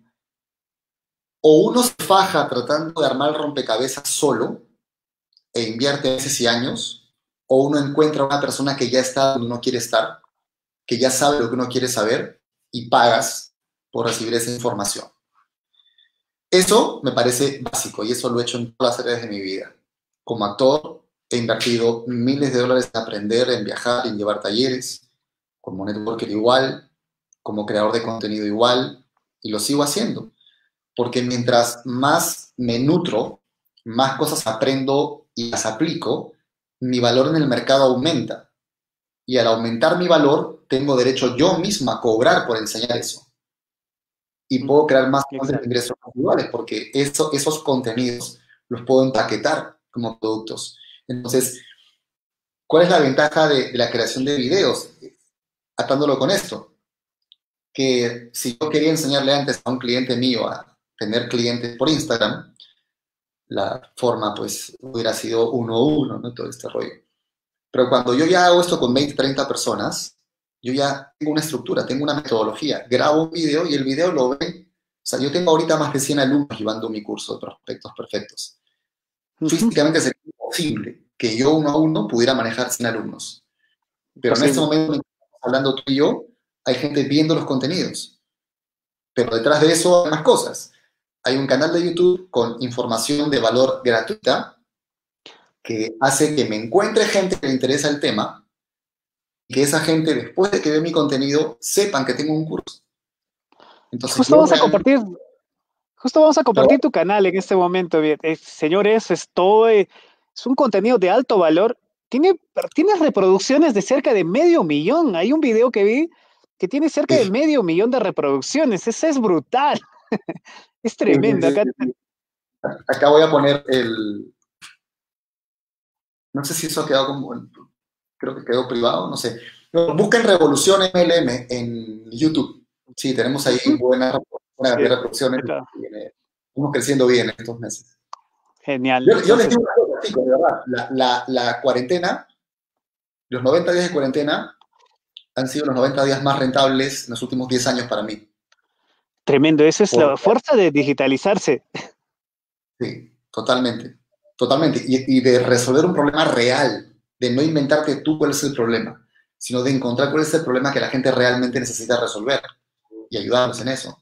o uno se faja tratando de armar el rompecabezas solo e invierte meses y años, o uno encuentra a una persona que ya está donde uno quiere estar, que ya sabe lo que uno quiere saber y pagas por recibir esa información. Eso me parece básico y eso lo he hecho en todas las áreas de mi vida. Como actor, he invertido miles de dólares en aprender, en viajar, en llevar talleres, como networker igual, como creador de contenido igual, y lo sigo haciendo. Porque mientras más me nutro, más cosas aprendo y las aplico, mi valor en el mercado aumenta. Y al aumentar mi valor, tengo derecho yo misma a cobrar por enseñar eso. Y puedo crear más fuentes de ingresos individuales porque eso, esos contenidos los puedo empaquetar como productos. Entonces, ¿cuál es la ventaja de, de la creación de videos? Atándolo con esto, que si yo quería enseñarle antes a un cliente mío a tener clientes por Instagram, la forma pues hubiera sido uno a uno, ¿no? Todo este rollo. Pero cuando yo ya hago esto con veinte, treinta personas, yo ya tengo una estructura, tengo una metodología. Grabo un video y el video lo ven. O sea, yo tengo ahorita más de cien alumnos llevando mi curso de prospectos perfectos. Uh-huh. Físicamente sería imposible que yo uno a uno pudiera manejar cien alumnos. Pero Posible. En este momento, hablando tú y yo, hay gente viendo los contenidos. Pero detrás de eso hay más cosas. Hay un canal de YouTube con información de valor gratuita que hace que me encuentre gente que le interesa el tema y que esa gente, después de que ve mi contenido, sepan que tengo un curso. Entonces, justo vamos a compartir, Justo vamos a Pero compartir tu canal en este momento, bien. Eh, señores, es todo, eh, es un contenido de alto valor. Tiene, tiene reproducciones de cerca de medio millón. Hay un video que vi que tiene cerca de sí, medio millón de reproducciones. Eso es brutal. Es sí, tremendo. sí, Acá, sí. Acá voy a poner el, no sé si eso ha quedado como, creo que quedó privado, no sé. Pero busquen Revolución M L M en YouTube. Sí, tenemos ahí ujú, buenas buena sí, cantidad de reproducciones. acá. Viene- Estamos creciendo bien en estos meses. Genial. Yo, yo les Entonces, digo una cosa, chicos, de verdad. La, la, la cuarentena, los noventa días de cuarentena han sido los noventa días más rentables en los últimos diez años para mí. tremendo. Esa es la Por, fuerza de digitalizarse. sí, totalmente. Totalmente. Y, y de resolver un problema real, de no inventarte tú cuál es el problema, sino de encontrar cuál es el problema que la gente realmente necesita resolver y ayudarnos en eso.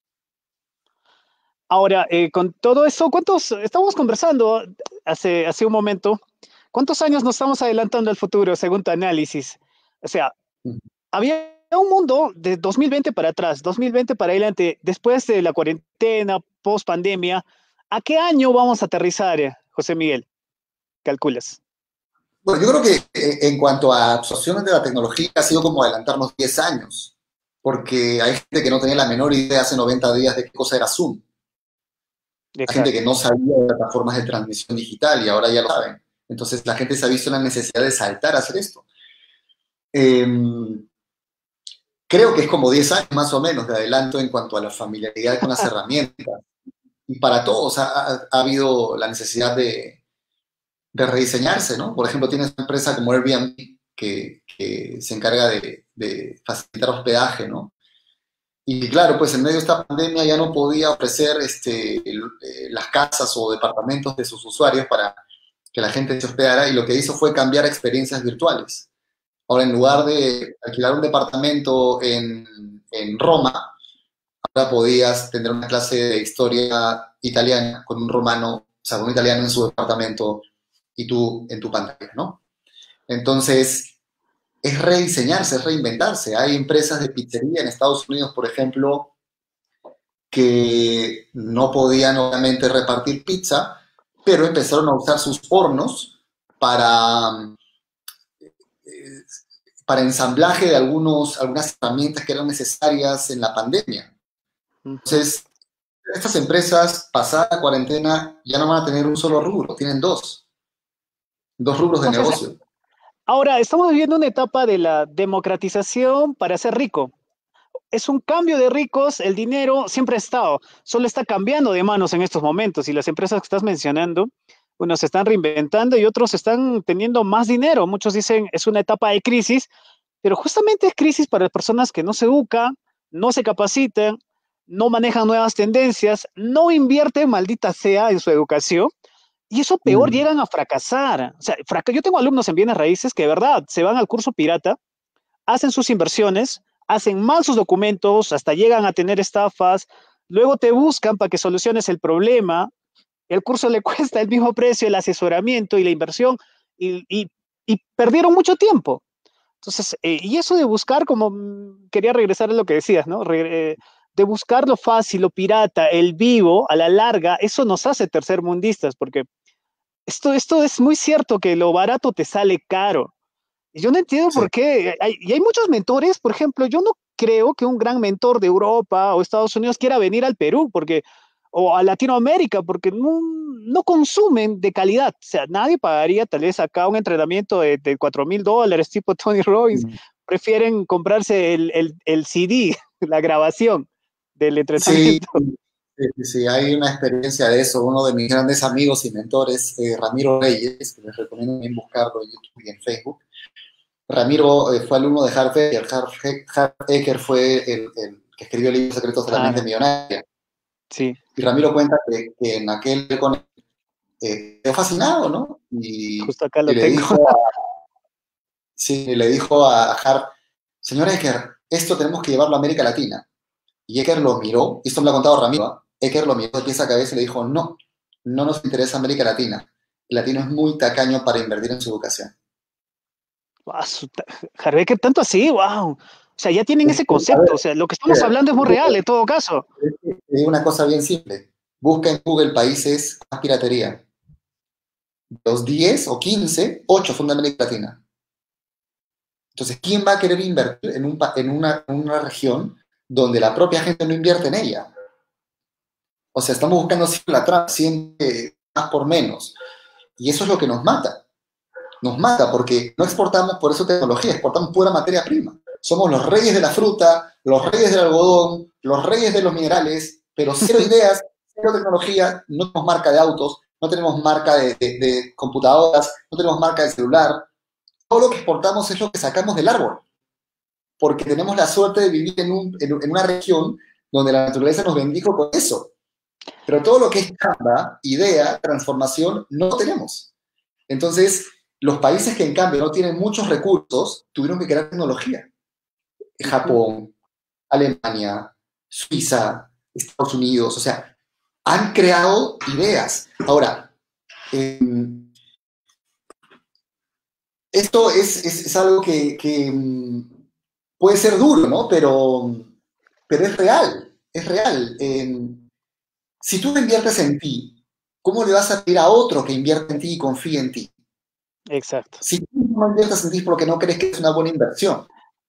Ahora, eh, con todo eso, ¿cuántos? Estamos conversando hace, hace un momento. ¿Cuántos años nos estamos adelantando al futuro, según tu análisis? O sea, había un mundo de dos mil veinte para atrás, dos mil veinte para adelante, después de la cuarentena, post pandemia. ¿A qué año vamos a aterrizar, eh, José Miguel? ¿Calculas? Bueno, yo creo que eh, en cuanto a absorciones de la tecnología ha sido como adelantarnos diez años, porque hay gente que no tenía la menor idea hace noventa días de qué cosa era Zoom. Hay gente que Exacto. no sabía de plataformas de transmisión digital y ahora ya lo saben. Entonces la gente se ha visto en la necesidad de saltar a hacer esto. Eh, Creo que es como diez años más o menos de adelanto en cuanto a la familiaridad con las herramientas. Y para todos ha, ha, ha habido la necesidad de, de, rediseñarse, ¿no? Por ejemplo, tienes una empresa como Airbnb que, que se encarga de, de facilitar hospedaje, ¿no? Y claro, pues en medio de esta pandemia ya no podía ofrecer este, el, eh, las casas o departamentos de sus usuarios para que la gente se hospedara y lo que hizo fue cambiar a experiencias virtuales. Ahora, en lugar de alquilar un departamento en, en Roma, ahora podías tener una clase de historia italiana con un romano, o sea, un italiano en su departamento y tú en tu pantalla, ¿no? Entonces, es rediseñarse, es reinventarse. Hay empresas de pizzería en Estados Unidos, por ejemplo, que no podían obviamente repartir pizza, pero empezaron a usar sus hornos para, eh, para ensamblaje de algunos, algunas herramientas que eran necesarias en la pandemia. Ujú. Entonces, estas empresas, pasada la cuarentena, ya no van a tener un solo rubro, tienen dos, dos rubros de Entonces, negocio. ahora estamos viviendo una etapa de la democratización para ser rico. Es un cambio de ricos, el dinero siempre ha estado, solo está cambiando de manos en estos momentos y las empresas que estás mencionando, unos se están reinventando y otros están teniendo más dinero. Muchos dicen es una etapa de crisis, pero justamente es crisis para las personas que no se educan, no se capacitan, no manejan nuevas tendencias, no invierten, maldita sea, en su educación. Y eso peor, Mm. llegan a fracasar. O sea, fraca yo tengo alumnos en bienes raíces que de verdad se van al curso pirata, hacen sus inversiones, hacen mal sus documentos, hasta llegan a tener estafas, luego te buscan para que soluciones el problema, el curso le cuesta el mismo precio, el asesoramiento y la inversión, y, y, y perdieron mucho tiempo. Entonces, eh, y eso de buscar, como mm, quería regresar a lo que decías, ¿no? Re, eh, de buscar lo fácil, lo pirata, el vivo, a la larga, eso nos hace tercermundistas, porque esto, esto es muy cierto que lo barato te sale caro. Y yo no entiendo Sí. por qué. Hay, y hay muchos mentores, por ejemplo, yo no creo que un gran mentor de Europa o Estados Unidos quiera venir al Perú porque, o a Latinoamérica porque no, no consumen de calidad. O sea, nadie pagaría tal vez acá un entrenamiento de, de cuatro mil dólares tipo Tony Robbins. Mm. Prefieren comprarse el, el, el C D, la grabación del Sí, entrenamiento. sí, sí, hay una experiencia de eso. Uno de mis grandes amigos y mentores, eh, Ramiro Reyes, que les recomiendo bien buscarlo en YouTube y en Facebook. Ramiro eh, fue alumno de Harv Eker. Harv, Harv Eker fue el, el, que escribió el libro Secretos de la Mente Claro, Millonaria. sí, Y Ramiro cuenta que, que en aquel eh, quedó fascinado, ¿no? Y, justo acá y lo le tengo. dijo a, sí, le dijo a Harv, señor Eker, esto tenemos que llevarlo a América Latina. Y Eker lo miró, y esto me lo ha contado Ramiro, ¿eh? Eker lo miró de pies a cabeza y le dijo, no, no nos interesa América Latina. El latino es muy tacaño para invertir en su educación. Wow, Harbecker, tanto así, wow. O sea, ya tienen Es ese que, a concepto, o ver, sea, lo que estamos mira, hablando es muy real en todo caso. es que te digo una cosa bien simple. Busca en Google países más piratería. Los diez o quince, ocho son de América Latina. Entonces, ¿quién va a querer invertir en, un, en, una, en una región donde la propia gente no invierte en ella? O sea, estamos buscando siempre la trampa, siempre más por menos. Y eso es lo que nos mata. Nos mata porque no exportamos por eso tecnología, exportamos pura materia prima. Somos los reyes de la fruta, los reyes del algodón, los reyes de los minerales, pero cero ideas, cero tecnología, no tenemos marca de autos, no tenemos marca de, de, de computadoras, no tenemos marca de celular. Todo lo que exportamos es lo que sacamos del árbol, porque tenemos la suerte de vivir en, un, en, en una región donde la naturaleza nos bendijo con eso. Pero todo lo que es chamba, idea, transformación, no lo tenemos. Entonces, los países que en cambio no tienen muchos recursos, tuvieron que crear tecnología. Japón, Alemania, Suiza, Estados Unidos, o sea, han creado ideas. Ahora, eh, esto es, es, es algo que, que, puede ser duro, ¿no? Pero, pero es real, es real. Eh, si tú inviertes en ti, ¿cómo le vas a pedir a otro que invierta en ti y confíe en ti? Exacto. Si tú no inviertes en ti porque no crees que es una buena inversión.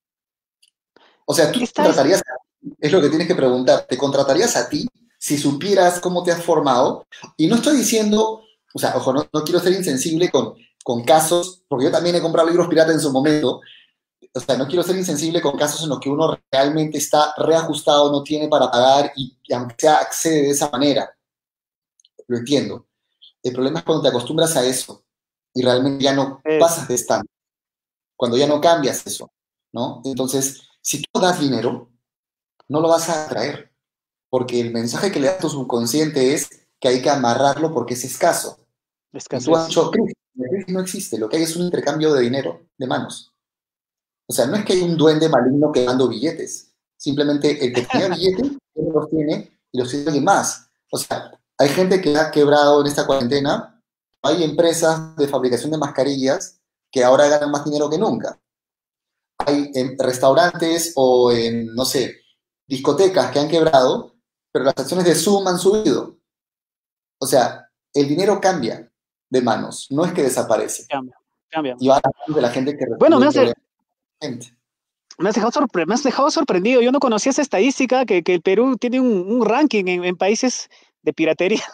O sea, tú te Esta es, contratarías a ti, es lo que tienes que preguntar, ¿te contratarías a ti si supieras cómo te has formado? Y no estoy diciendo, o sea, ojo, no, no quiero ser insensible con, con casos, porque yo también he comprado libros pirata en su momento, o sea, no quiero ser insensible con casos en los que uno realmente está reajustado, no tiene para pagar y, y aunque sea accede de esa manera. Lo entiendo. El problema es cuando te acostumbras a eso y realmente ya no es, pasas de estándar, cuando ya no cambias eso, ¿no? Entonces, si tú das dinero, no lo vas a atraer, porque el mensaje que le da a tu subconsciente es que hay que amarrarlo porque es escaso. Y tú has escasez. dicho, crisis, la crisis no existe, lo que hay es un intercambio de dinero, de manos. O sea, no es que hay un duende maligno quemando billetes, simplemente el que tenía billetes, él los tiene y los tiene alguien más. O sea, hay gente que ha quebrado en esta cuarentena, hay empresas de fabricación de mascarillas que ahora ganan más dinero que nunca. Hay en restaurantes o en, no sé, discotecas que han quebrado, pero las acciones de Zoom han subido. O sea, el dinero cambia de manos, no es que desaparece. Cambia, cambia. Y va a la mano de la gente que Bueno, resuelve me el has, problema de la gente. me has dejado, sorpre me has dejado sorprendido. Yo no conocía esa estadística que, que el Perú tiene un, un ranking en, en, países de piratería.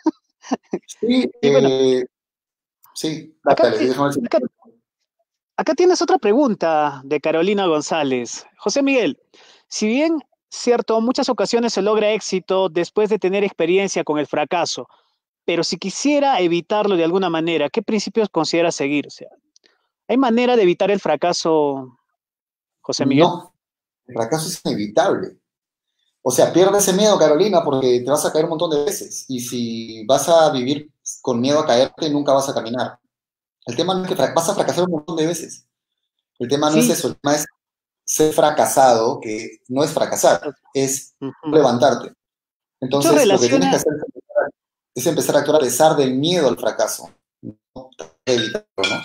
Sí, Y bueno, eh, sí, acá, dale, déjame ver si... acá, acá tienes otra pregunta de Carolina González. José Miguel, si bien cierto, muchas ocasiones se logra éxito después de tener experiencia con el fracaso, pero si quisiera evitarlo de alguna manera, ¿qué principios considera seguir? O sea, ¿hay manera de evitar el fracaso, José Miguel? No, el fracaso es inevitable. O sea, pierde ese miedo, Carolina, porque te vas a caer un montón de veces. Y si vas a vivir con miedo a caerte, nunca vas a caminar. El tema no es que vas a fracasar un montón de veces. El tema no es Sí, eso, el tema es ser fracasado, que no es fracasar, es uh-huh. levantarte. Muchos Entonces, lo que tienes que relacionan, hacer es empezar a actuar a pesar del miedo al fracaso. No evitarlo, ¿no?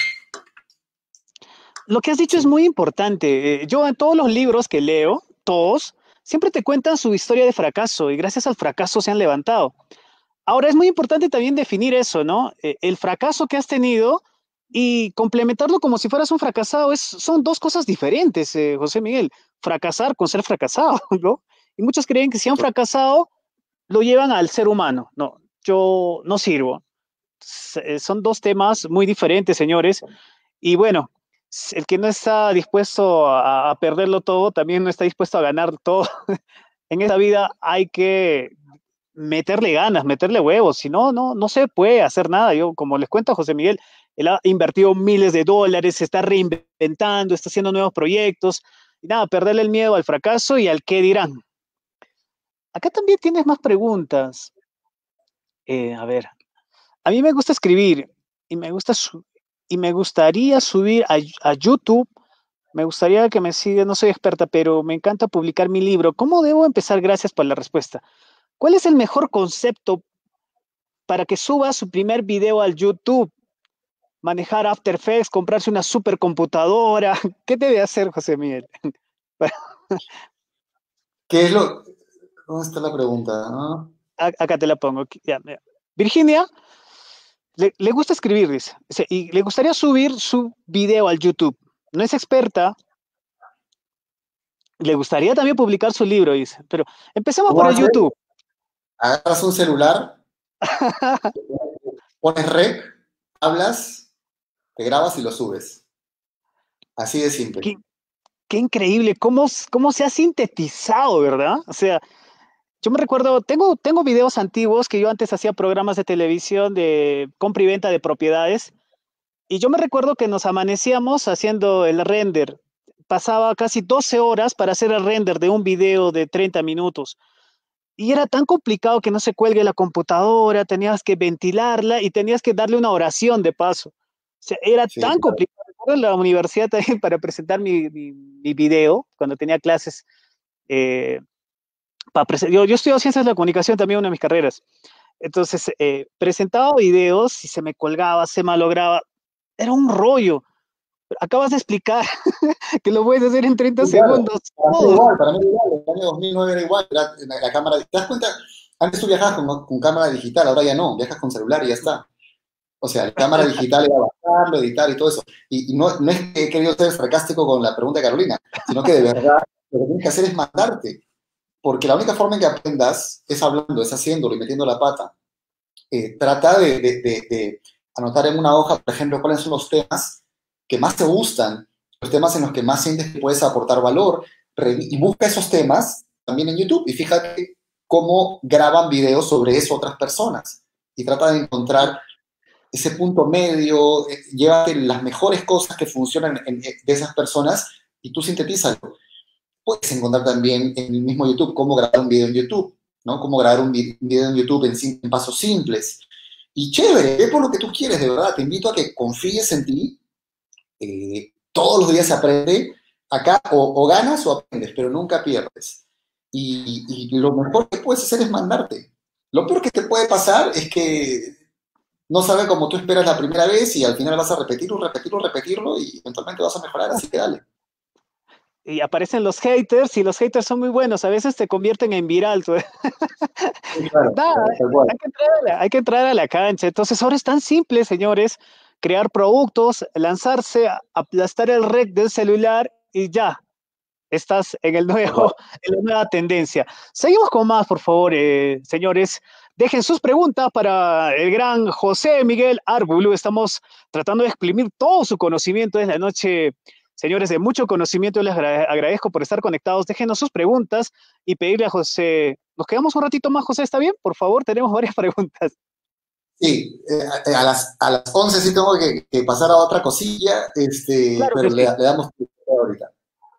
lo que has dicho es Sí. muy importante. Eh, Yo en todos los libros que leo, todos, siempre te cuentan su historia de fracaso y gracias al fracaso se han levantado. Ahora es muy importante también definir eso, ¿no? Eh, El fracaso que has tenido y complementarlo como si fueras un fracasado es, son dos cosas diferentes, eh, José Miguel. Fracasar con ser fracasado, ¿no? Y muchos creen que si han fracasado, lo llevan al ser humano. No, yo no sirvo. S- Son dos temas muy diferentes, señores. Y bueno, el que no está dispuesto a, a perderlo todo, también no está dispuesto a ganar todo. En esta vida hay que meterle ganas, meterle huevos, si no, no, no se puede hacer nada. Yo, como les cuento a José Miguel, él ha invertido miles de dólares, se está reinventando, está haciendo nuevos proyectos, y nada, perderle el miedo al fracaso y al qué dirán. Acá también tienes más preguntas. Eh, a ver, a mí me gusta escribir y me gusta su y me gustaría subir a, a YouTube. Me gustaría que me siga, no soy experta, pero me encanta publicar mi libro. ¿Cómo debo empezar? Gracias por la respuesta. ¿Cuál es el mejor concepto para que suba su primer video al YouTube? Manejar After Effects, comprarse una supercomputadora. ¿Qué debe hacer José Miguel? ¿Qué es lo...? ¿Dónde está la pregunta? ¿No? Acá te la pongo. Ya, ya. Virginia le, le, gusta escribir, dice, y le gustaría subir su video al YouTube. No es experta, le gustaría también publicar su libro, dice, pero empecemos por el haces? YouTube. Agarras un celular, pones rec, hablas, te grabas y lo subes. Así de simple. Qué, qué increíble, cómo, cómo se ha sintetizado, ¿verdad? O sea, yo me recuerdo, tengo, tengo videos antiguos que yo antes hacía programas de televisión de compra y venta de propiedades, y yo me recuerdo que nos amanecíamos haciendo el render. Pasaba casi doce horas para hacer el render de un video de treinta minutos. Y era tan complicado que no se cuelgue la computadora, tenías que ventilarla y tenías que darle una oración de paso. O sea, era Sí, tan claro. complicado. Recuerdo en la universidad también para presentar mi, mi, mi video, cuando tenía clases. Eh, para yo, yo estudio Ciencias de la Comunicación también, una de mis carreras. Entonces, eh, presentaba videos y se me colgaba, se malograba. Era un rollo. Acabas de explicar que lo puedes hacer en treinta Sí, claro. segundos. Para mí Oh. igual, para mí igual. En el año dos mil nueve era igual. Era la, la cámara, ¿te das cuenta? Antes tú viajabas con, con cámara digital, ahora ya no. Viajas con celular y ya está. O sea, la cámara digital era bajarlo, editar y todo eso. Y, y no, no es que he querido ser sarcástico con la pregunta de Carolina, sino que de verdad lo que tienes que hacer es mandarte. Porque la única forma en que aprendas es hablando, es haciéndolo y metiendo la pata. Eh, trata de, de, de, de anotar en una hoja, por ejemplo, cuáles son los temas que más te gustan, los temas en los que más sientes que puedes aportar valor, y busca esos temas también en YouTube y fíjate cómo graban videos sobre eso otras personas. Y trata de encontrar ese punto medio, eh, llévate las mejores cosas que funcionan en, en, de esas personas y tú sintetízalo. Puedes encontrar también en el mismo YouTube cómo grabar un video en YouTube, ¿no? Cómo grabar un video en YouTube en, en pasos simples. Y chévere, ve por lo que tú quieres, de verdad. Te invito a que confíes en ti. Eh, todos los días se aprende. Acá o, o ganas o aprendes, pero nunca pierdes. Y, y lo mejor que puedes hacer es mandarte. Lo peor que te puede pasar es que no sale como tú esperas la primera vez y al final vas a repetirlo, repetirlo, repetirlo y eventualmente vas a mejorar, así que dale. Y aparecen los haters y los haters son muy buenos, a veces te convierten en viral. Sí, claro, Nada, hay que, entrar a la, hay que entrar a la cancha. Entonces ahora es tan simple, señores, crear productos, lanzarse, aplastar el rec del celular y ya, estás en, el nuevo, en la nueva tendencia. Seguimos con más, por favor, eh, señores. Dejen sus preguntas para el gran José Miguel Arbulú. Estamos tratando de exprimir todo su conocimiento. Es la noche, señores, de mucho conocimiento. Les agradezco por estar conectados. Déjenos sus preguntas y pedirle a José. ¿Nos quedamos un ratito más, José? ¿Está bien? Por favor, tenemos varias preguntas. Sí, eh, a, las, a las once sí tengo que, que pasar a otra cosilla, este, Claro pero que le, sí. le damos ahorita.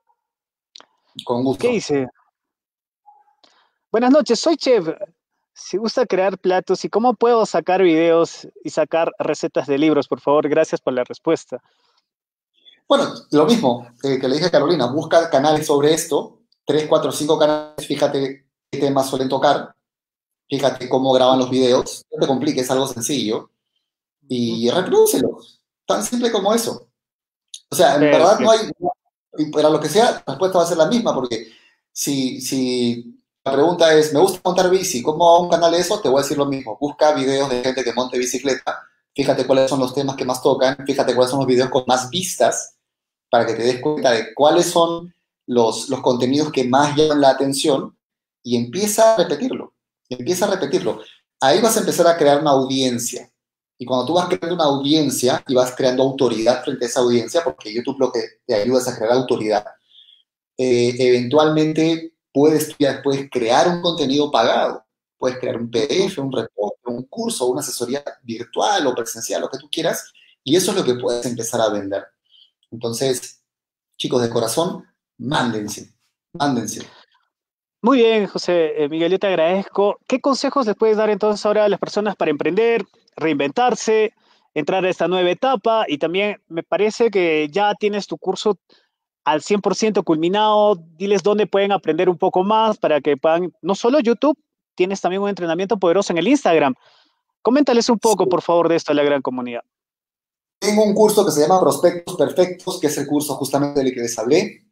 Con gusto. ¿Qué dice? Buenas noches, soy chef. Si gusta crear platos, ¿y cómo puedo sacar videos y sacar recetas de libros? Por favor, gracias por la respuesta. Bueno, lo mismo eh, que le dije a Carolina, busca canales sobre esto, tres, cuatro, cinco canales, fíjate qué temas suelen tocar, fíjate cómo graban los videos, no te compliques, es algo sencillo, y reprodúcelos, tan simple como eso. O sea, en Perfecto. verdad no hay, y para lo que sea, la respuesta va a ser la misma, porque si, si la pregunta es, me gusta montar bici, ¿cómo hago un canal de eso? Te voy a decir lo mismo, busca videos de gente que monte bicicleta, fíjate cuáles son los temas que más tocan, fíjate cuáles son los videos con más vistas, para que te des cuenta de cuáles son los, los contenidos que más llaman la atención y empieza a repetirlo, empieza a repetirlo. Ahí vas a empezar a crear una audiencia. Y cuando tú vas creando una audiencia y vas creando autoridad frente a esa audiencia, porque YouTube lo que te ayuda es a crear autoridad, eh, eventualmente puedes ya después crear un contenido pagado. Puedes crear un P D F, un reporte, un curso, una asesoría virtual o presencial, lo que tú quieras, y eso es lo que puedes empezar a vender. Entonces, chicos de corazón, mándense, mándense. Muy bien, José eh, Miguel, yo te agradezco. ¿Qué consejos les puedes dar entonces ahora a las personas para emprender, reinventarse, entrar a esta nueva etapa? Y también me parece que ya tienes tu curso al cien por ciento culminado. Diles dónde pueden aprender un poco más para que puedan, no solo YouTube, tienes también un entrenamiento poderoso en el Instagram. Coméntales un poco, Sí. por favor, de esto a la gran comunidad. Tengo un curso que se llama Prospectos Perfectos, que es el curso justamente del que les hablé.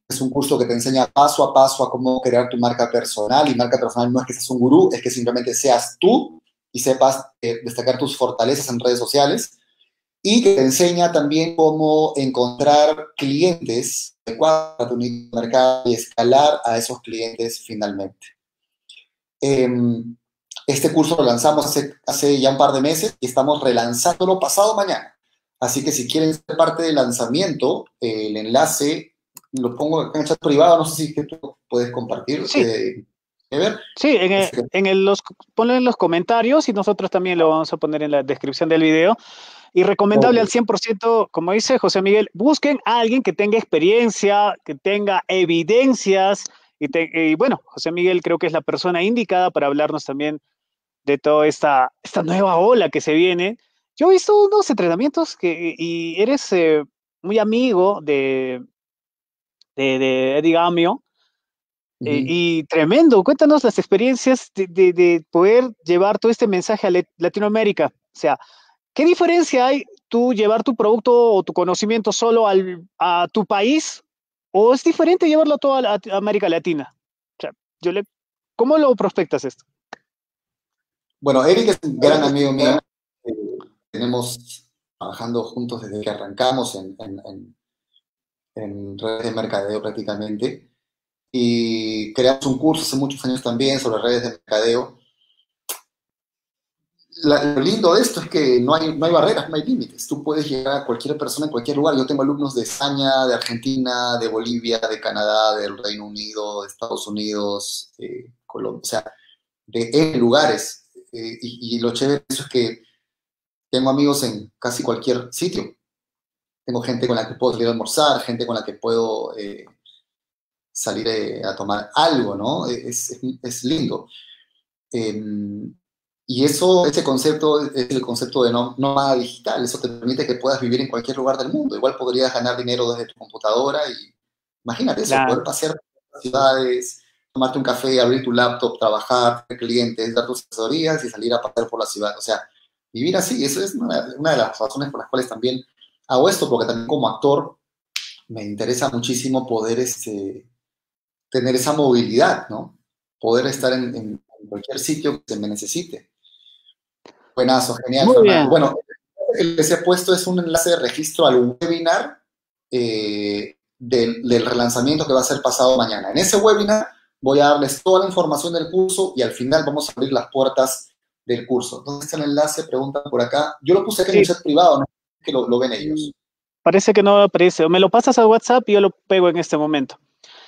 Es un curso que te enseña paso a paso a cómo crear tu marca personal, y marca personal no es que seas un gurú, es que simplemente seas tú y sepas eh, destacar tus fortalezas en redes sociales, y que te enseña también cómo encontrar clientes adecuados para tu nicho de mercado y escalar a esos clientes finalmente. Eh, este curso lo lanzamos hace, hace ya un par de meses y estamos relanzándolo pasado mañana. Así que si quieren ser parte del lanzamiento, eh, el enlace lo pongo en el chat privado, no sé si que tú puedes compartir. Sí, eh, ver. sí, en, el, en el, los, ponlo en los comentarios y nosotros también lo vamos a poner en la descripción del video. Y recomendable okay. al cien por ciento, como dice José Miguel, busquen a alguien que tenga experiencia, que tenga evidencias. Y, te, y bueno, José Miguel creo que es la persona indicada para hablarnos también de toda esta, esta nueva ola que se viene. Yo he visto unos entrenamientos que, y eres eh, muy amigo de, de, de Eddie Gamio, uh-huh. eh, y tremendo. Cuéntanos las experiencias de, de, de poder llevar todo este mensaje a Latinoamérica. O sea, ¿qué diferencia hay tú llevar tu producto o tu conocimiento solo al, a tu país? ¿O es diferente llevarlo a toda la, a América Latina? O sea, yo le, ¿cómo lo prospectas esto? Bueno, Eric es un gran amigo mío. Eh, tenemos trabajando juntos desde que arrancamos en, en, en, en redes de mercadeo prácticamente. Y creamos un curso hace muchos años también sobre redes de mercadeo. La, lo lindo de esto es que no hay, no hay barreras, no hay límites. Tú puedes llegar a cualquier persona en cualquier lugar. Yo tengo alumnos de España, de Argentina, de Bolivia, de Canadá, del Reino Unido, de Estados Unidos, eh, Colombia, o sea, de en lugares. Eh, y, y lo chévere de eso es que tengo amigos en casi cualquier sitio. Tengo gente con la que puedo salir a almorzar, gente con la que puedo eh, salir eh, a tomar algo, ¿no? Es, es, es lindo. Eh, y eso, ese concepto es el concepto de nómada digital. Eso te permite que puedas vivir en cualquier lugar del mundo. Igual podrías ganar dinero desde tu computadora y imagínate eso, claro. Poder pasear por ciudades, tomarte un café, abrir tu laptop, trabajar, tener clientes, dar tus asesorías y salir a pasear por la ciudad. O sea, vivir así, eso es una, una de las razones por las cuales también hago esto, porque también como actor me interesa muchísimo poder este, tener esa movilidad, ¿no? Poder estar en, en cualquier sitio que se me necesite. Buenazo, genial, Muy Fernando. bien. Bueno, el que se ha puesto es un enlace de registro al webinar eh, del, del relanzamiento que va a ser pasado mañana. En ese webinar voy a darles toda la información del curso y al final vamos a abrir las puertas del curso. ¿Dónde está el enlace? Preguntan por acá. Yo lo puse aquí sí. en el chat privado, ¿no? Que lo, lo ven ellos. Parece que no aparece. O me lo pasas a WhatsApp y yo lo pego en este momento.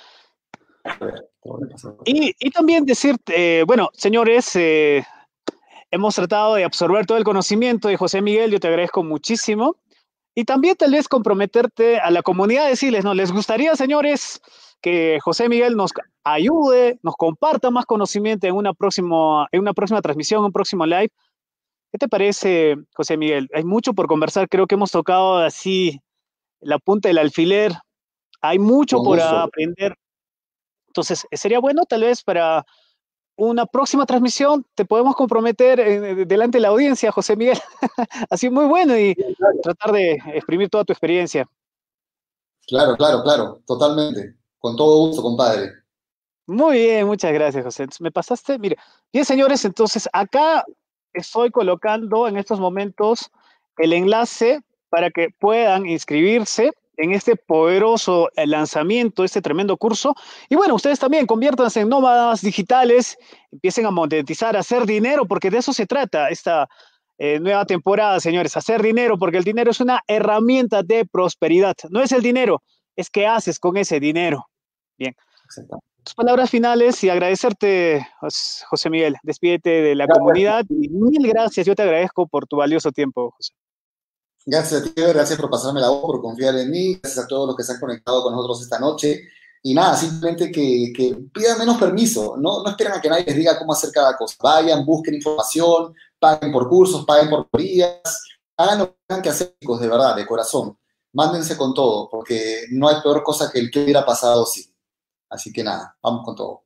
A ver, y, y también decirte, eh, bueno, señores, eh, hemos tratado de absorber todo el conocimiento de José Miguel, yo te agradezco muchísimo. Y también tal vez comprometerte a la comunidad, decirles, ¿no? ¿Les gustaría, señores, que José Miguel nos ayude, nos comparta más conocimiento en una próxima, en una próxima transmisión, un próximo live? ¿Qué te parece, José Miguel? Hay mucho por conversar, creo que hemos tocado así la punta del alfiler, hay mucho Con por gusto. aprender. Entonces, sería bueno tal vez para una próxima transmisión, te podemos comprometer en, delante de la audiencia, José Miguel. Así muy bueno y sí, claro. Tratar de exprimir toda tu experiencia. Claro, claro, claro, totalmente. Con todo gusto, compadre. Muy bien, muchas gracias, José. Entonces, me pasaste, mire, bien, señores, entonces acá estoy colocando en estos momentos el enlace para que puedan inscribirse en este poderoso lanzamiento, este tremendo curso. Y bueno, ustedes también conviértanse en nómadas digitales, empiecen a monetizar, a hacer dinero, porque de eso se trata esta eh, nueva temporada, señores, hacer dinero, porque el dinero es una herramienta de prosperidad. No es el dinero, es qué haces con ese dinero. Bien. Exacto. Tus palabras finales y agradecerte, José Miguel. Despídete de la gracias. Comunidad y mil gracias. Yo te agradezco por tu valioso tiempo, José. Gracias a ti, gracias por pasarme la voz, por confiar en mí, gracias a todos los que se han conectado con nosotros esta noche. Y nada, simplemente que, que pidan menos permiso, no, no esperen a que nadie les diga cómo hacer cada cosa. Vayan, busquen información, paguen por cursos, paguen por días, hagan lo que tengan que hacer, chicos, de verdad, de corazón. Mándense con todo, porque no hay peor cosa que el que hubiera pasado sí. Así que nada, vamos con todo.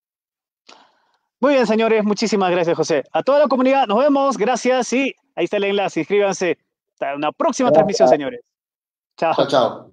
Muy bien, señores, muchísimas gracias, José. A toda la comunidad, nos vemos, gracias y ahí está el enlace, inscríbanse. Hasta una próxima gracias. Transmisión, señores. Chao. Chao, chao.